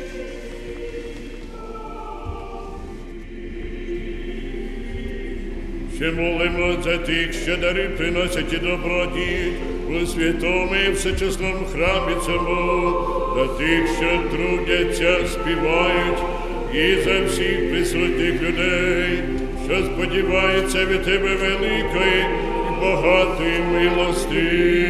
Ще молимо за тих, що дари приносять і добродій у святому і всечесному храмі цьому, за тих, що трудяться, співають, і за всіх присутніх людей, що сподіваються від тебе великої і багатої милости.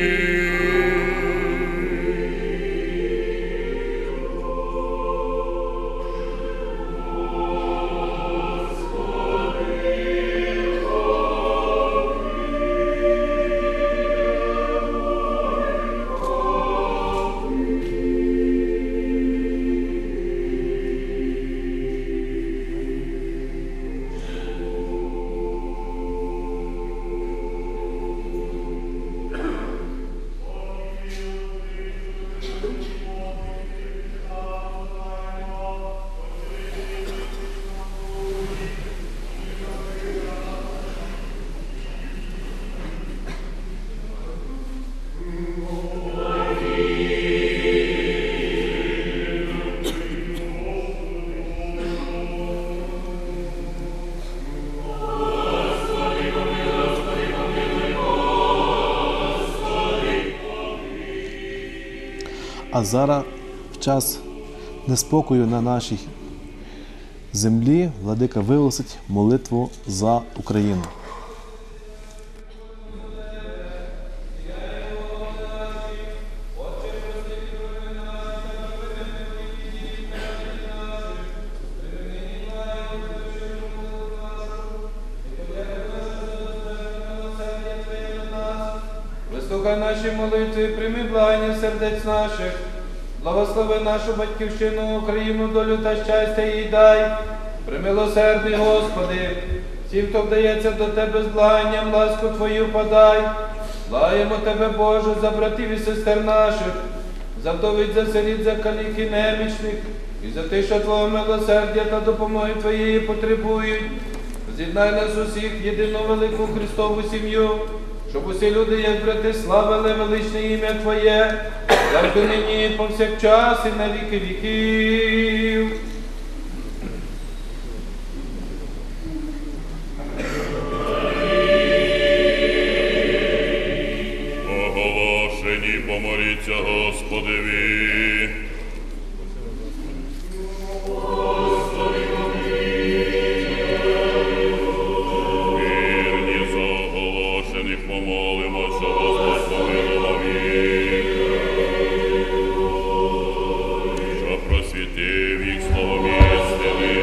А зараз, в час неспокою на нашій землі, владика виголосить молитву за Україну. Вислухай наші молитви, прийми благання сердець наших, благослови нашу батьківщину, Україну, долю та щастя їй дай. Примилосердний, Господи, всім, хто вдається до Тебе з благанням, ласку Твою подай. Благаємо Тебе, Боже, за братів і сестер наших, за вдовиць, за сиріт, за калік і немічних, і за тих, що Твого милосердя та допомоги Твоєї потребують. З'єднай нас усіх в єдину велику Христову сім'ю, щоб усі люди, як брати, славили величне ім'я Твоє, як до нині, повсякчас і на віки віків. Оголошені, помоліться Господеві. Помолимося, Господь, помилував їх, що просвітив їх словом істини,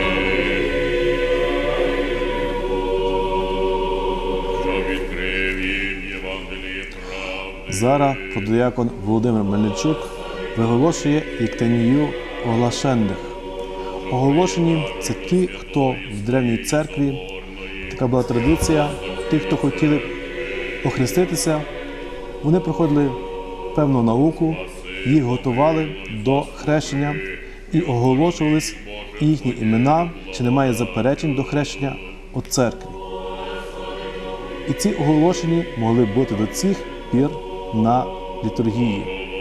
що відкрив їм Євангеліє правди. Зараз подіякон Володимир Мельничук виголошує єктенію оглашенних. Оголошені – це ті, хто в древній церкві, така була традиція, ті, хто хотіли охреститися, вони проходили певну науку, їх готували до хрещення і оголошувались їхні імена, чи немає заперечень до хрещення у церкві. І ці оголошені могли бути до цих пір на літургії.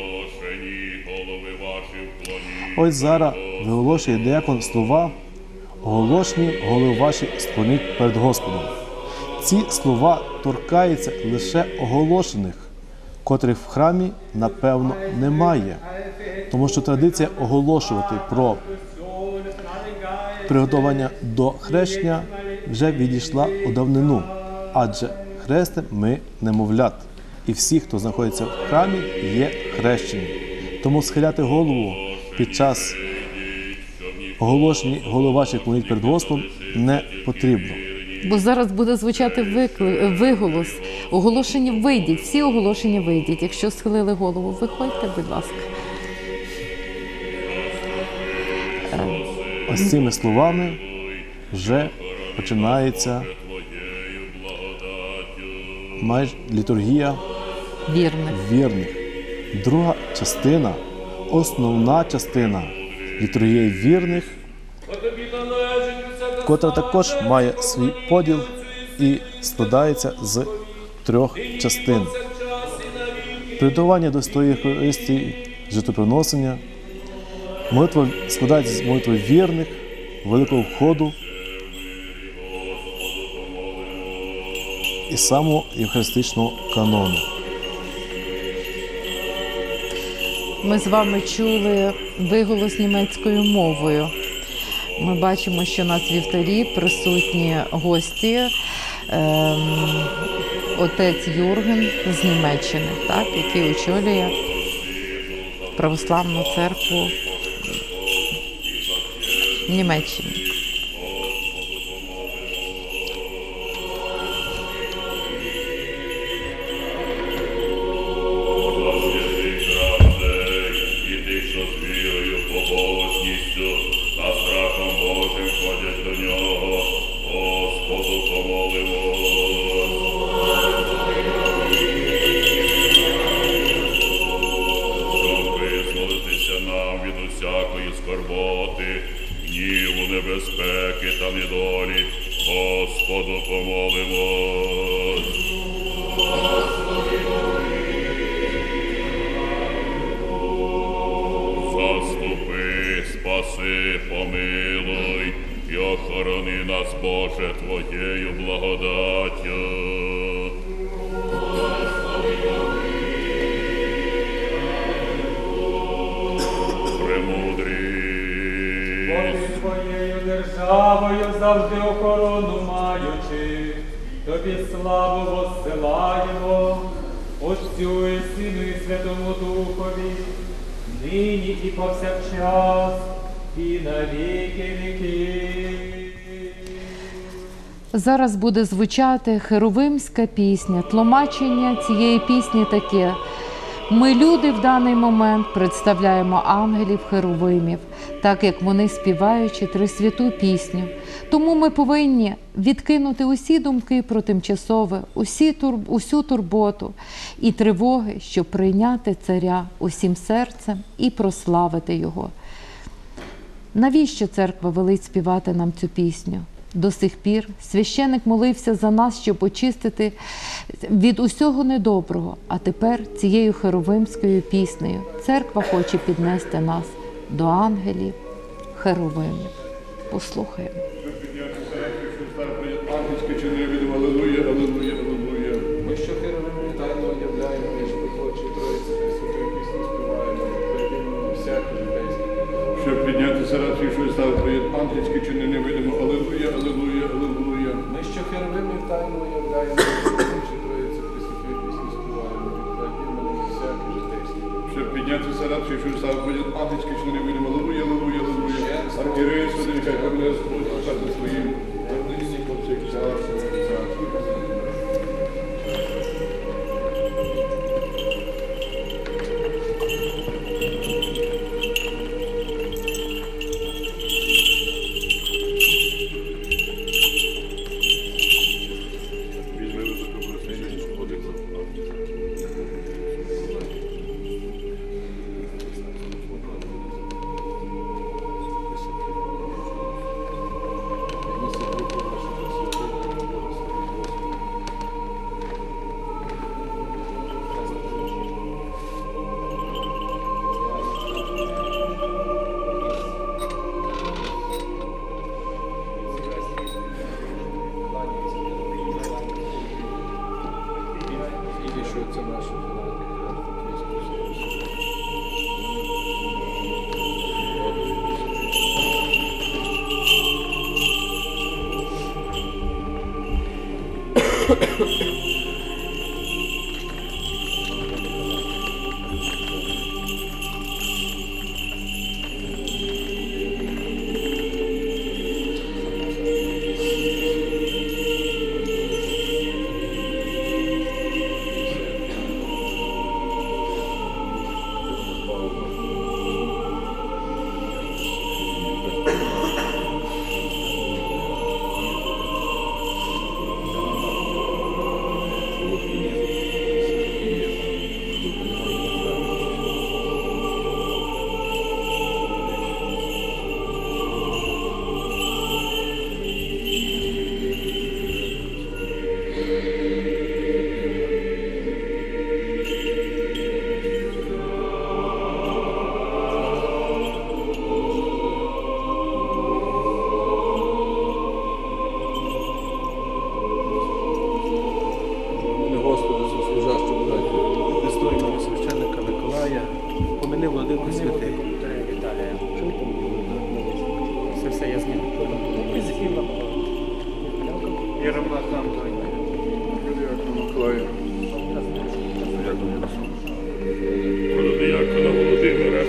Ось зараз виголошує диякон слова «Оголошені голови ваші склоніть перед Господом». Ці слова торкаються лише оголошених, котрих в храмі, напевно, немає. Тому що традиція оголошувати про приготування до хрещення вже відійшла у давнину, адже хрестимо ми немовлят. І всі, хто знаходиться в храмі, є хрещені. Тому схиляти голову під час оголошення головачих молитв перед Господом не потрібно. Бо зараз буде звучати викли- виголос. Оголошення вийдіть, всі оголошення вийдіть. Якщо схилили голову, виходьте, будь ласка. Ось цими словами вже починається майже літургія Вірних. вірних. Друга частина, основна частина літургії вірних, котра також має свій поділ і складається з трьох частин. Приготування до святої Євхаристії, жертвоприношення, молитва складається з молитви вірних, великого входу і самого євхаристичного канону. Ми з вами чули виголос німецькою мовою. Ми бачимо, що на вівтарі присутні гості, ем, отець Юрген з Німеччини, так, який очолює православну церкву в Німеччині. І тих, що з вірою, побожністю та страхом Божим ходять до нього, Господу помолимо. Щоб визволитися нам від усякої скорботи, гніву, небезпеки та недолі, Господу помолимось. Заступи, спаси, помилуй і охорони нас, Боже, Твоєю благодаттю. Премудрість. Твоєю державою завжди охорону маючи, Тобі славу воссилаємо, Отцю і Сину і Святому Духові, нині і повсякчас, і на віки віків. Зараз буде звучати херовимська пісня. Тлумачення цієї пісні таке. Ми, люди, в даний момент представляємо ангелів херовимів, так як вони співаючи трисвяту пісню. Тому ми повинні відкинути усі думки про тимчасове, усі тур... усю турботу і тривоги, щоб прийняти царя усім серцем і прославити його. Навіщо церква велить співати нам цю пісню? До сих пір священик молився за нас, щоб очистити від усього недоброго, а тепер цією херовимською піснею церква хоче піднести нас до ангелів херовимів. Послухаємо. Ангельське чи невідомо, алелуя, алелуя, алелуя. Ми що херовими тайно являємо, ніж виходячи Троїці, Пресвятої пісні співаємо, перед ім'ям всяке житейське. Щоб піднятися рад свій став привід ангельське чи невидимо, алелуя, алелуя, алелуя. Ми що херовими тайно являємо, виходячи Троїці, Пресвятої пісні співаємо, перед ім'ям всяке житейське. Щоб піднятися рад свій став привід ангельське чи невидимо, алелуя, алелуя, алелуя. Архієрей Святий, нехай помине Господь серцем своїм, нині повсякчас, повсякчас. Це наше Володимира Володимира.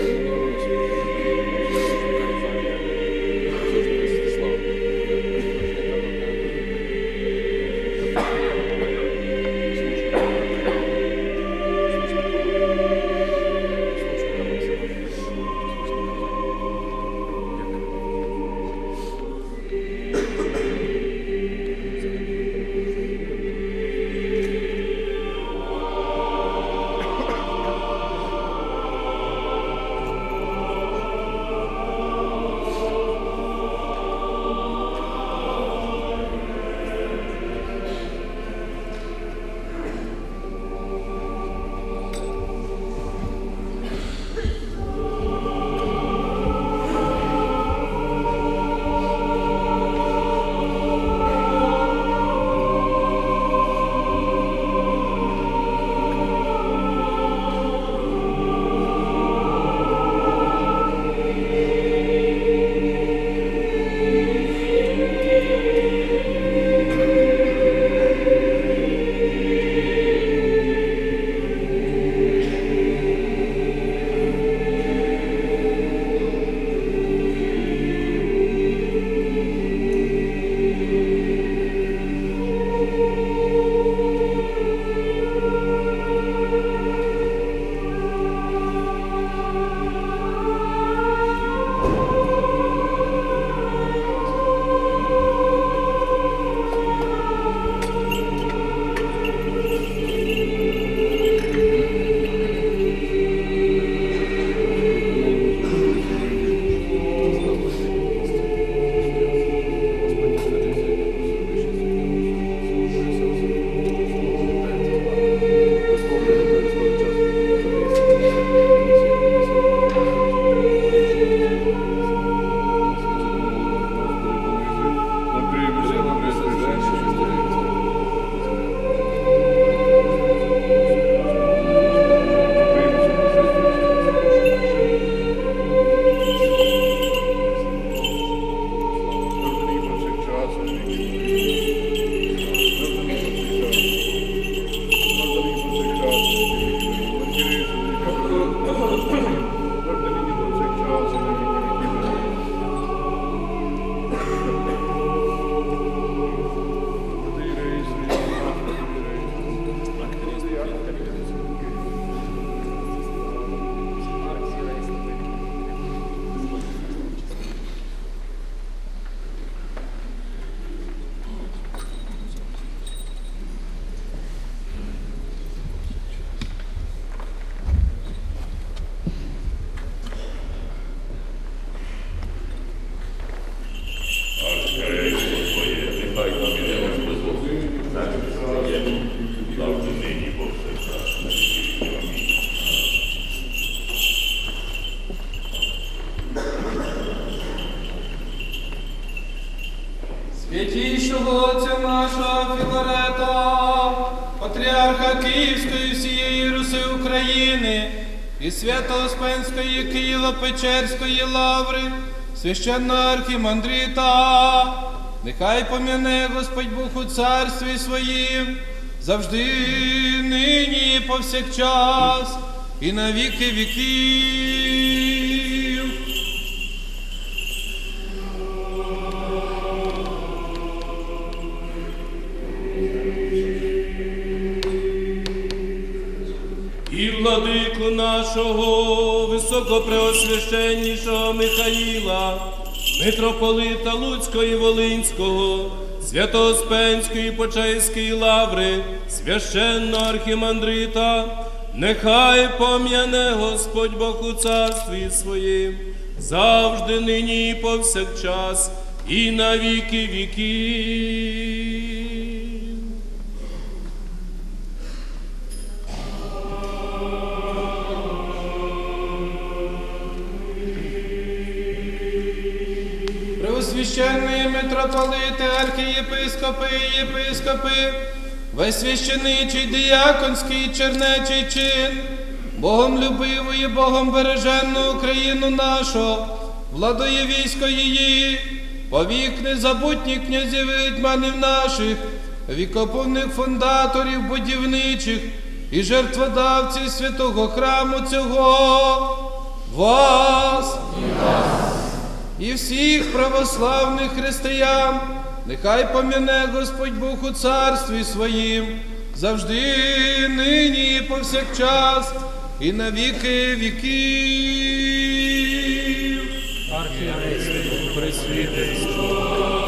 Святійшого отця нашого Філарета, патріарха Київської всієї Руси України і Свято-Успенської Києво-Печерської лаври, священного архімандрита Нехай пом'яне Господь Бог у царстві своїм, завжди, нині, і повсякчас, і на віки віків. І владику нашого високопреосвященнішого Михаїла, митрополита Луцького і Волинського, Свято-Успенської Почаївської лаври, священного архімандрита, нехай пом'яне Господь Бог у царстві своїм, завжди, нині, і повсякчас, і на віки віків. Преосвященні митрополити, архієпископи і єпископи, весь священичий, діяконський, чернечий чин, Богом любиву і Богом береженну Україну нашу, владою військо її, повік незабутніх князів і гетьманів наших, вікоповних фундаторів будівничих і жертводавців святого храму цього, вас і всіх православних християн, нехай пом'яне Господь Бог у царстві своїм, завжди, нині, і повсякчас, і на віки віків. Архієрейський пресвітерський.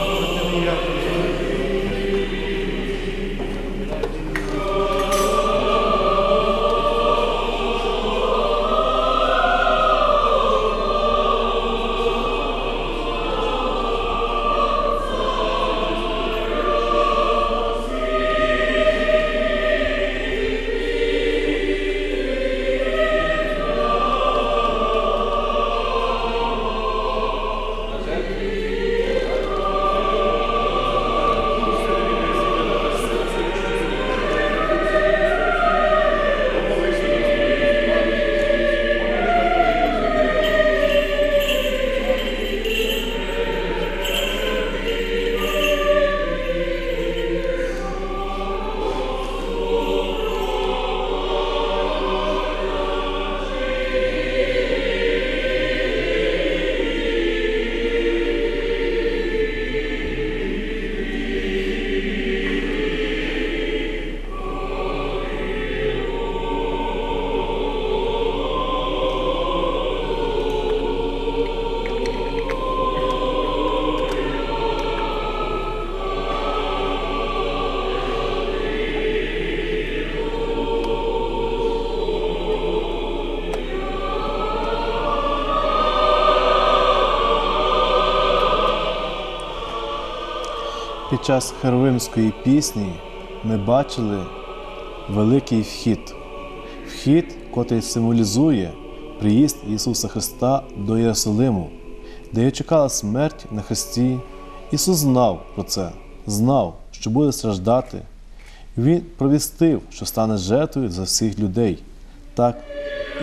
Під час Херовимської пісні ми бачили великий вхід. Вхід, котрий символізує приїзд Ісуса Христа до Єрусалиму, де його чекала смерть на хресті. Ісус знав про це, знав, що буде страждати. Він провістив, що стане жертвою за всіх людей. Так і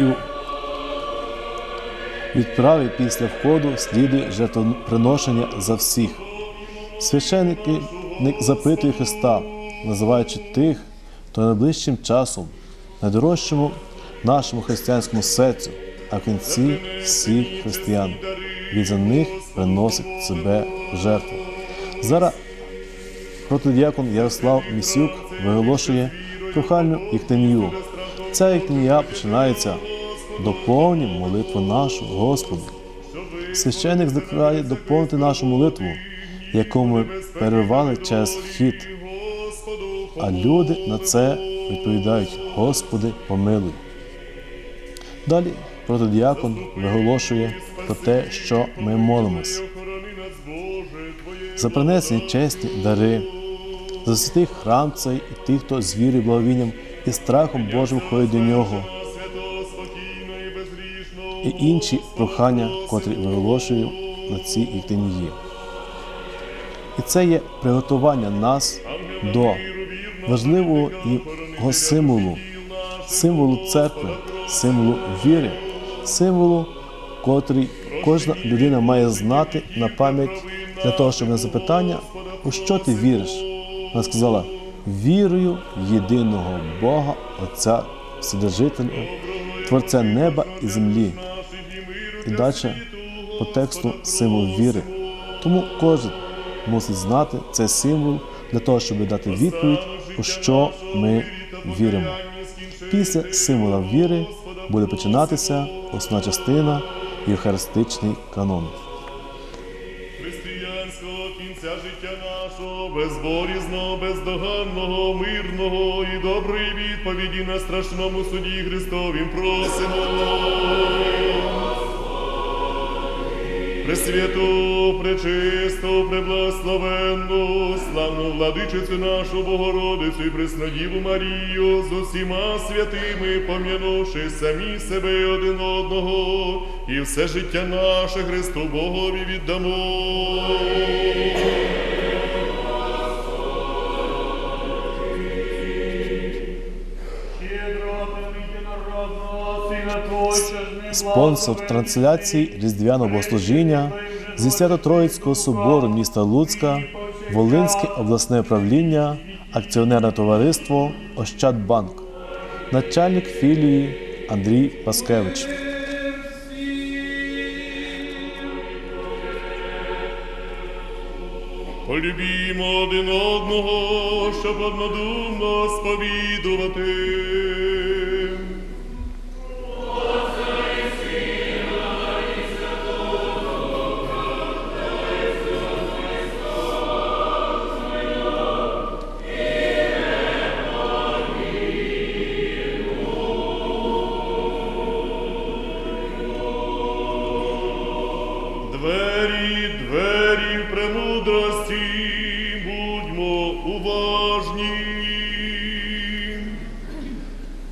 відправи після входу слідує жертвоприношення за всіх. Священники запитує Христа, називаючи тих, хто найближчим часом, найдорожчому нашому християнському серцю, а в кінці всіх християн. Він за них приносить себе в жертву. Зараз протодіакон Ярослав Місюк виголошує прохальну єктинію. Ця єктинія починається «Доповні молитву нашу Господу». Священник закликає доповнити нашу молитву, яку ми перервали через вхід. А люди на це відповідають: «Господи, помилуй». Далі протодіакон виголошує про те, що ми молимось. За принесені чесні дари, за святий храм цей і тих, хто з вірою, благовінням і страхом Божим ходить до нього, і інші прохання, котрі виголошую на цій єктинії. І це є приготування нас до важливого його символу, символу церкви, символу віри, символу, котрий кожна людина має знати на пам'ять для того, щоб на запитання у що ти віриш? Вона сказала, вірую в єдиного Бога, Отця Вседержителя, Творця неба і землі. І далі по тексту символ віри. Тому кожен мусить знати цей символ для того, щоб дати відповідь, у що ми віримо. Після символа віри буде починатися основна частина євхаристичний канон. Християнського кінця життя нашого, безболізного, бездоганного, мирного і доброї відповіді на страшному суді Христовім просимо. Пресвяту, пречисту, преблагословенну, славну владичицю нашу Богородицю і Преснодіву Марію з усіма святими, пом'янувши самі себе і один одного, і все життя наше Христу Богові віддамо. Спонсор трансляції Різдвяного богослужіння зі Свято-Троїцького собору міста Луцька, Волинське обласне управління, акціонерне товариство «Ощадбанк», начальник філії Андрій Паскевич. Полюбімо один одного, щоб однодумно сповідувати. Двері, двері в премудрості, будьмо уважні. Спонсор трансляції Різдвяного богослужіння зі Свято-Троїцького собору міста Луцька, Волинське обласне управління, акціонерне товариство «Ощадбанк», начальник філії Андрій Паскевич. Полюбімо один одного, щоб однодумно сповідувати. Спонсор трансляції Різдвяного богослужіння зі Свято-Троїцького собору міста Луцька, Волинське обласне управління, акціонерне товариство «Ощадбанк», начальник філії Андрій Паскевич.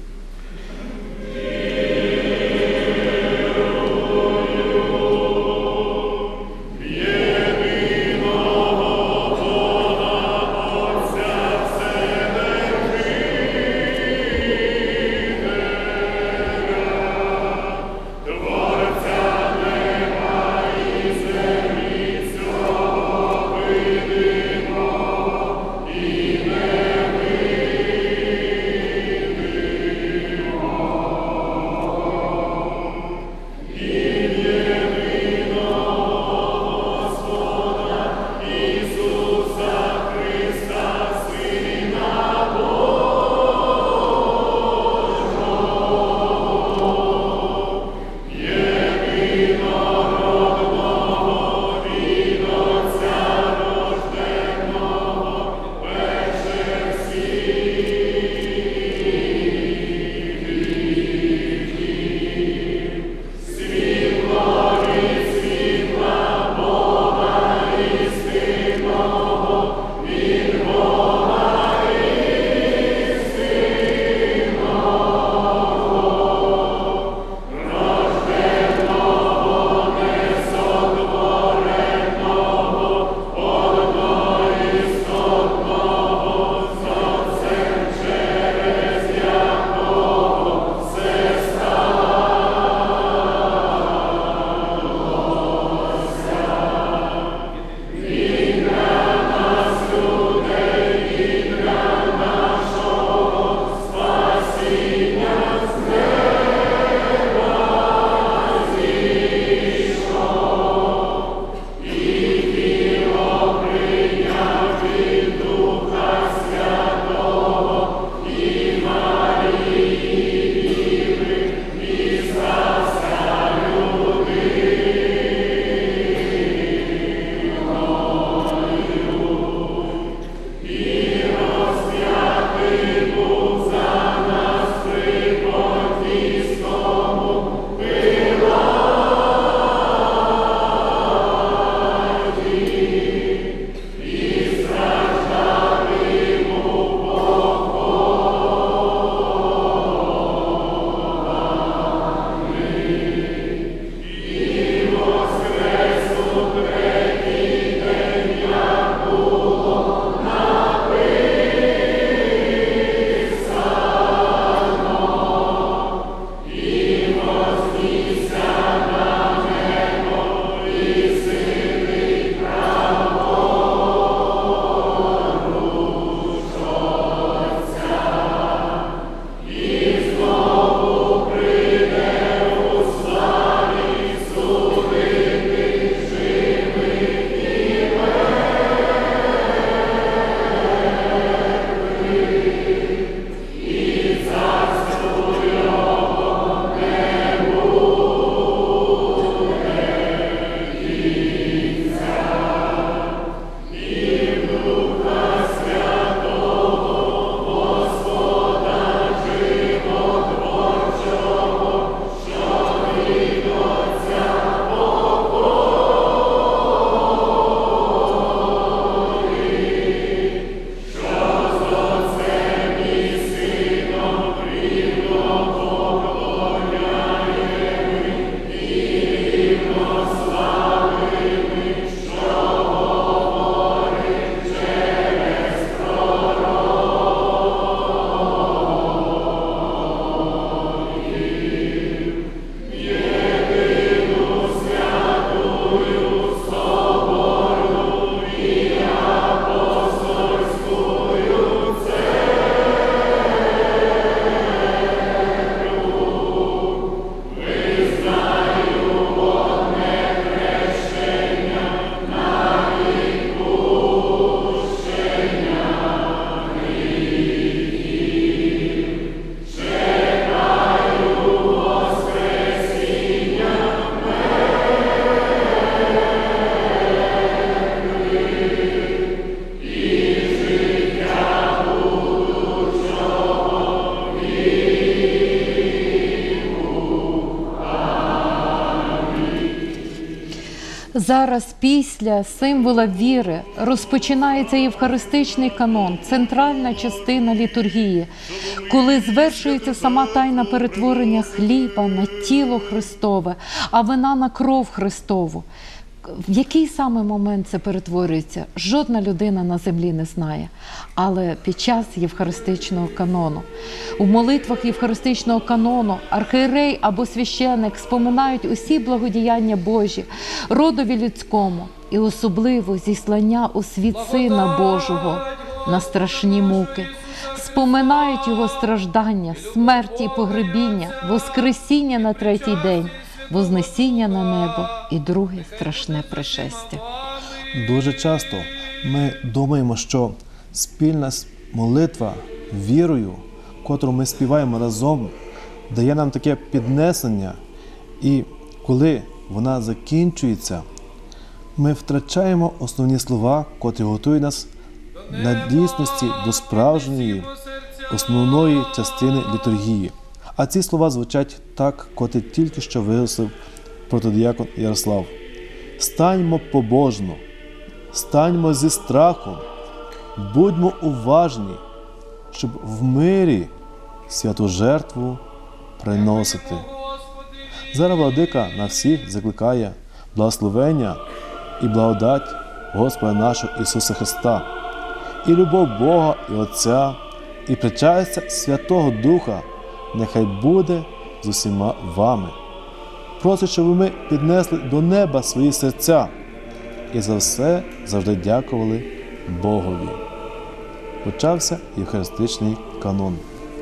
Зараз після символа віри розпочинається євхаристичний канон, центральна частина літургії, коли звершується сама тайна перетворення хліба на тіло Христове, а вина на кров Христову. В який саме момент це перетворюється, жодна людина на землі не знає. Але під час євхаристичного канону, у молитвах євхаристичного канону архієрей або священик споминають усі благодіяння Божі, родові людському і особливо зіслання у світ Сина Божого на страшні муки. Споминають Його страждання, смерть і погребіння, воскресіння на третій день, вознесіння на небо і друге страшне пришестя. Дуже часто ми думаємо, що спільна молитва вірою, котру ми співаємо разом, дає нам таке піднесення, і коли вона закінчується, ми втрачаємо основні слова, котрі готують нас на дійсності до справжньої, основної частини літургії. А ці слова звучать так, котрі тільки що виголосив протодіякон Ярослав. Станьмо побожно, станьмо зі страхом, будьмо уважні, щоб в мирі святу жертву приносити. Зараз владика на всіх закликає благословення і благодать Господа нашого Ісуса Христа, і любов Бога і Отця, і причастя Святого Духа нехай буде з усіма вами. Просить, щоб ми піднесли до неба свої серця і за все завжди дякували Богові. Почався євхаристичний канон.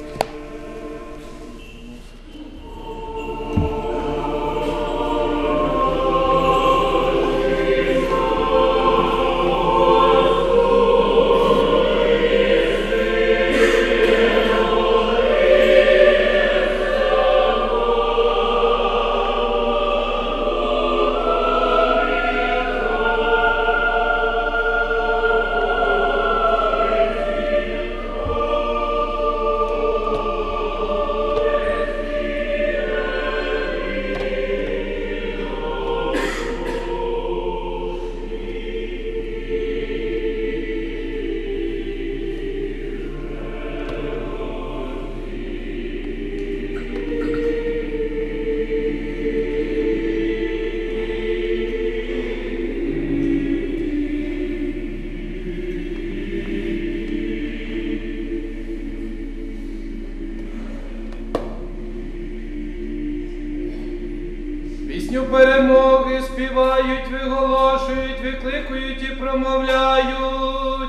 Пісню перемоги співають, виголошують, викликують і промовляють.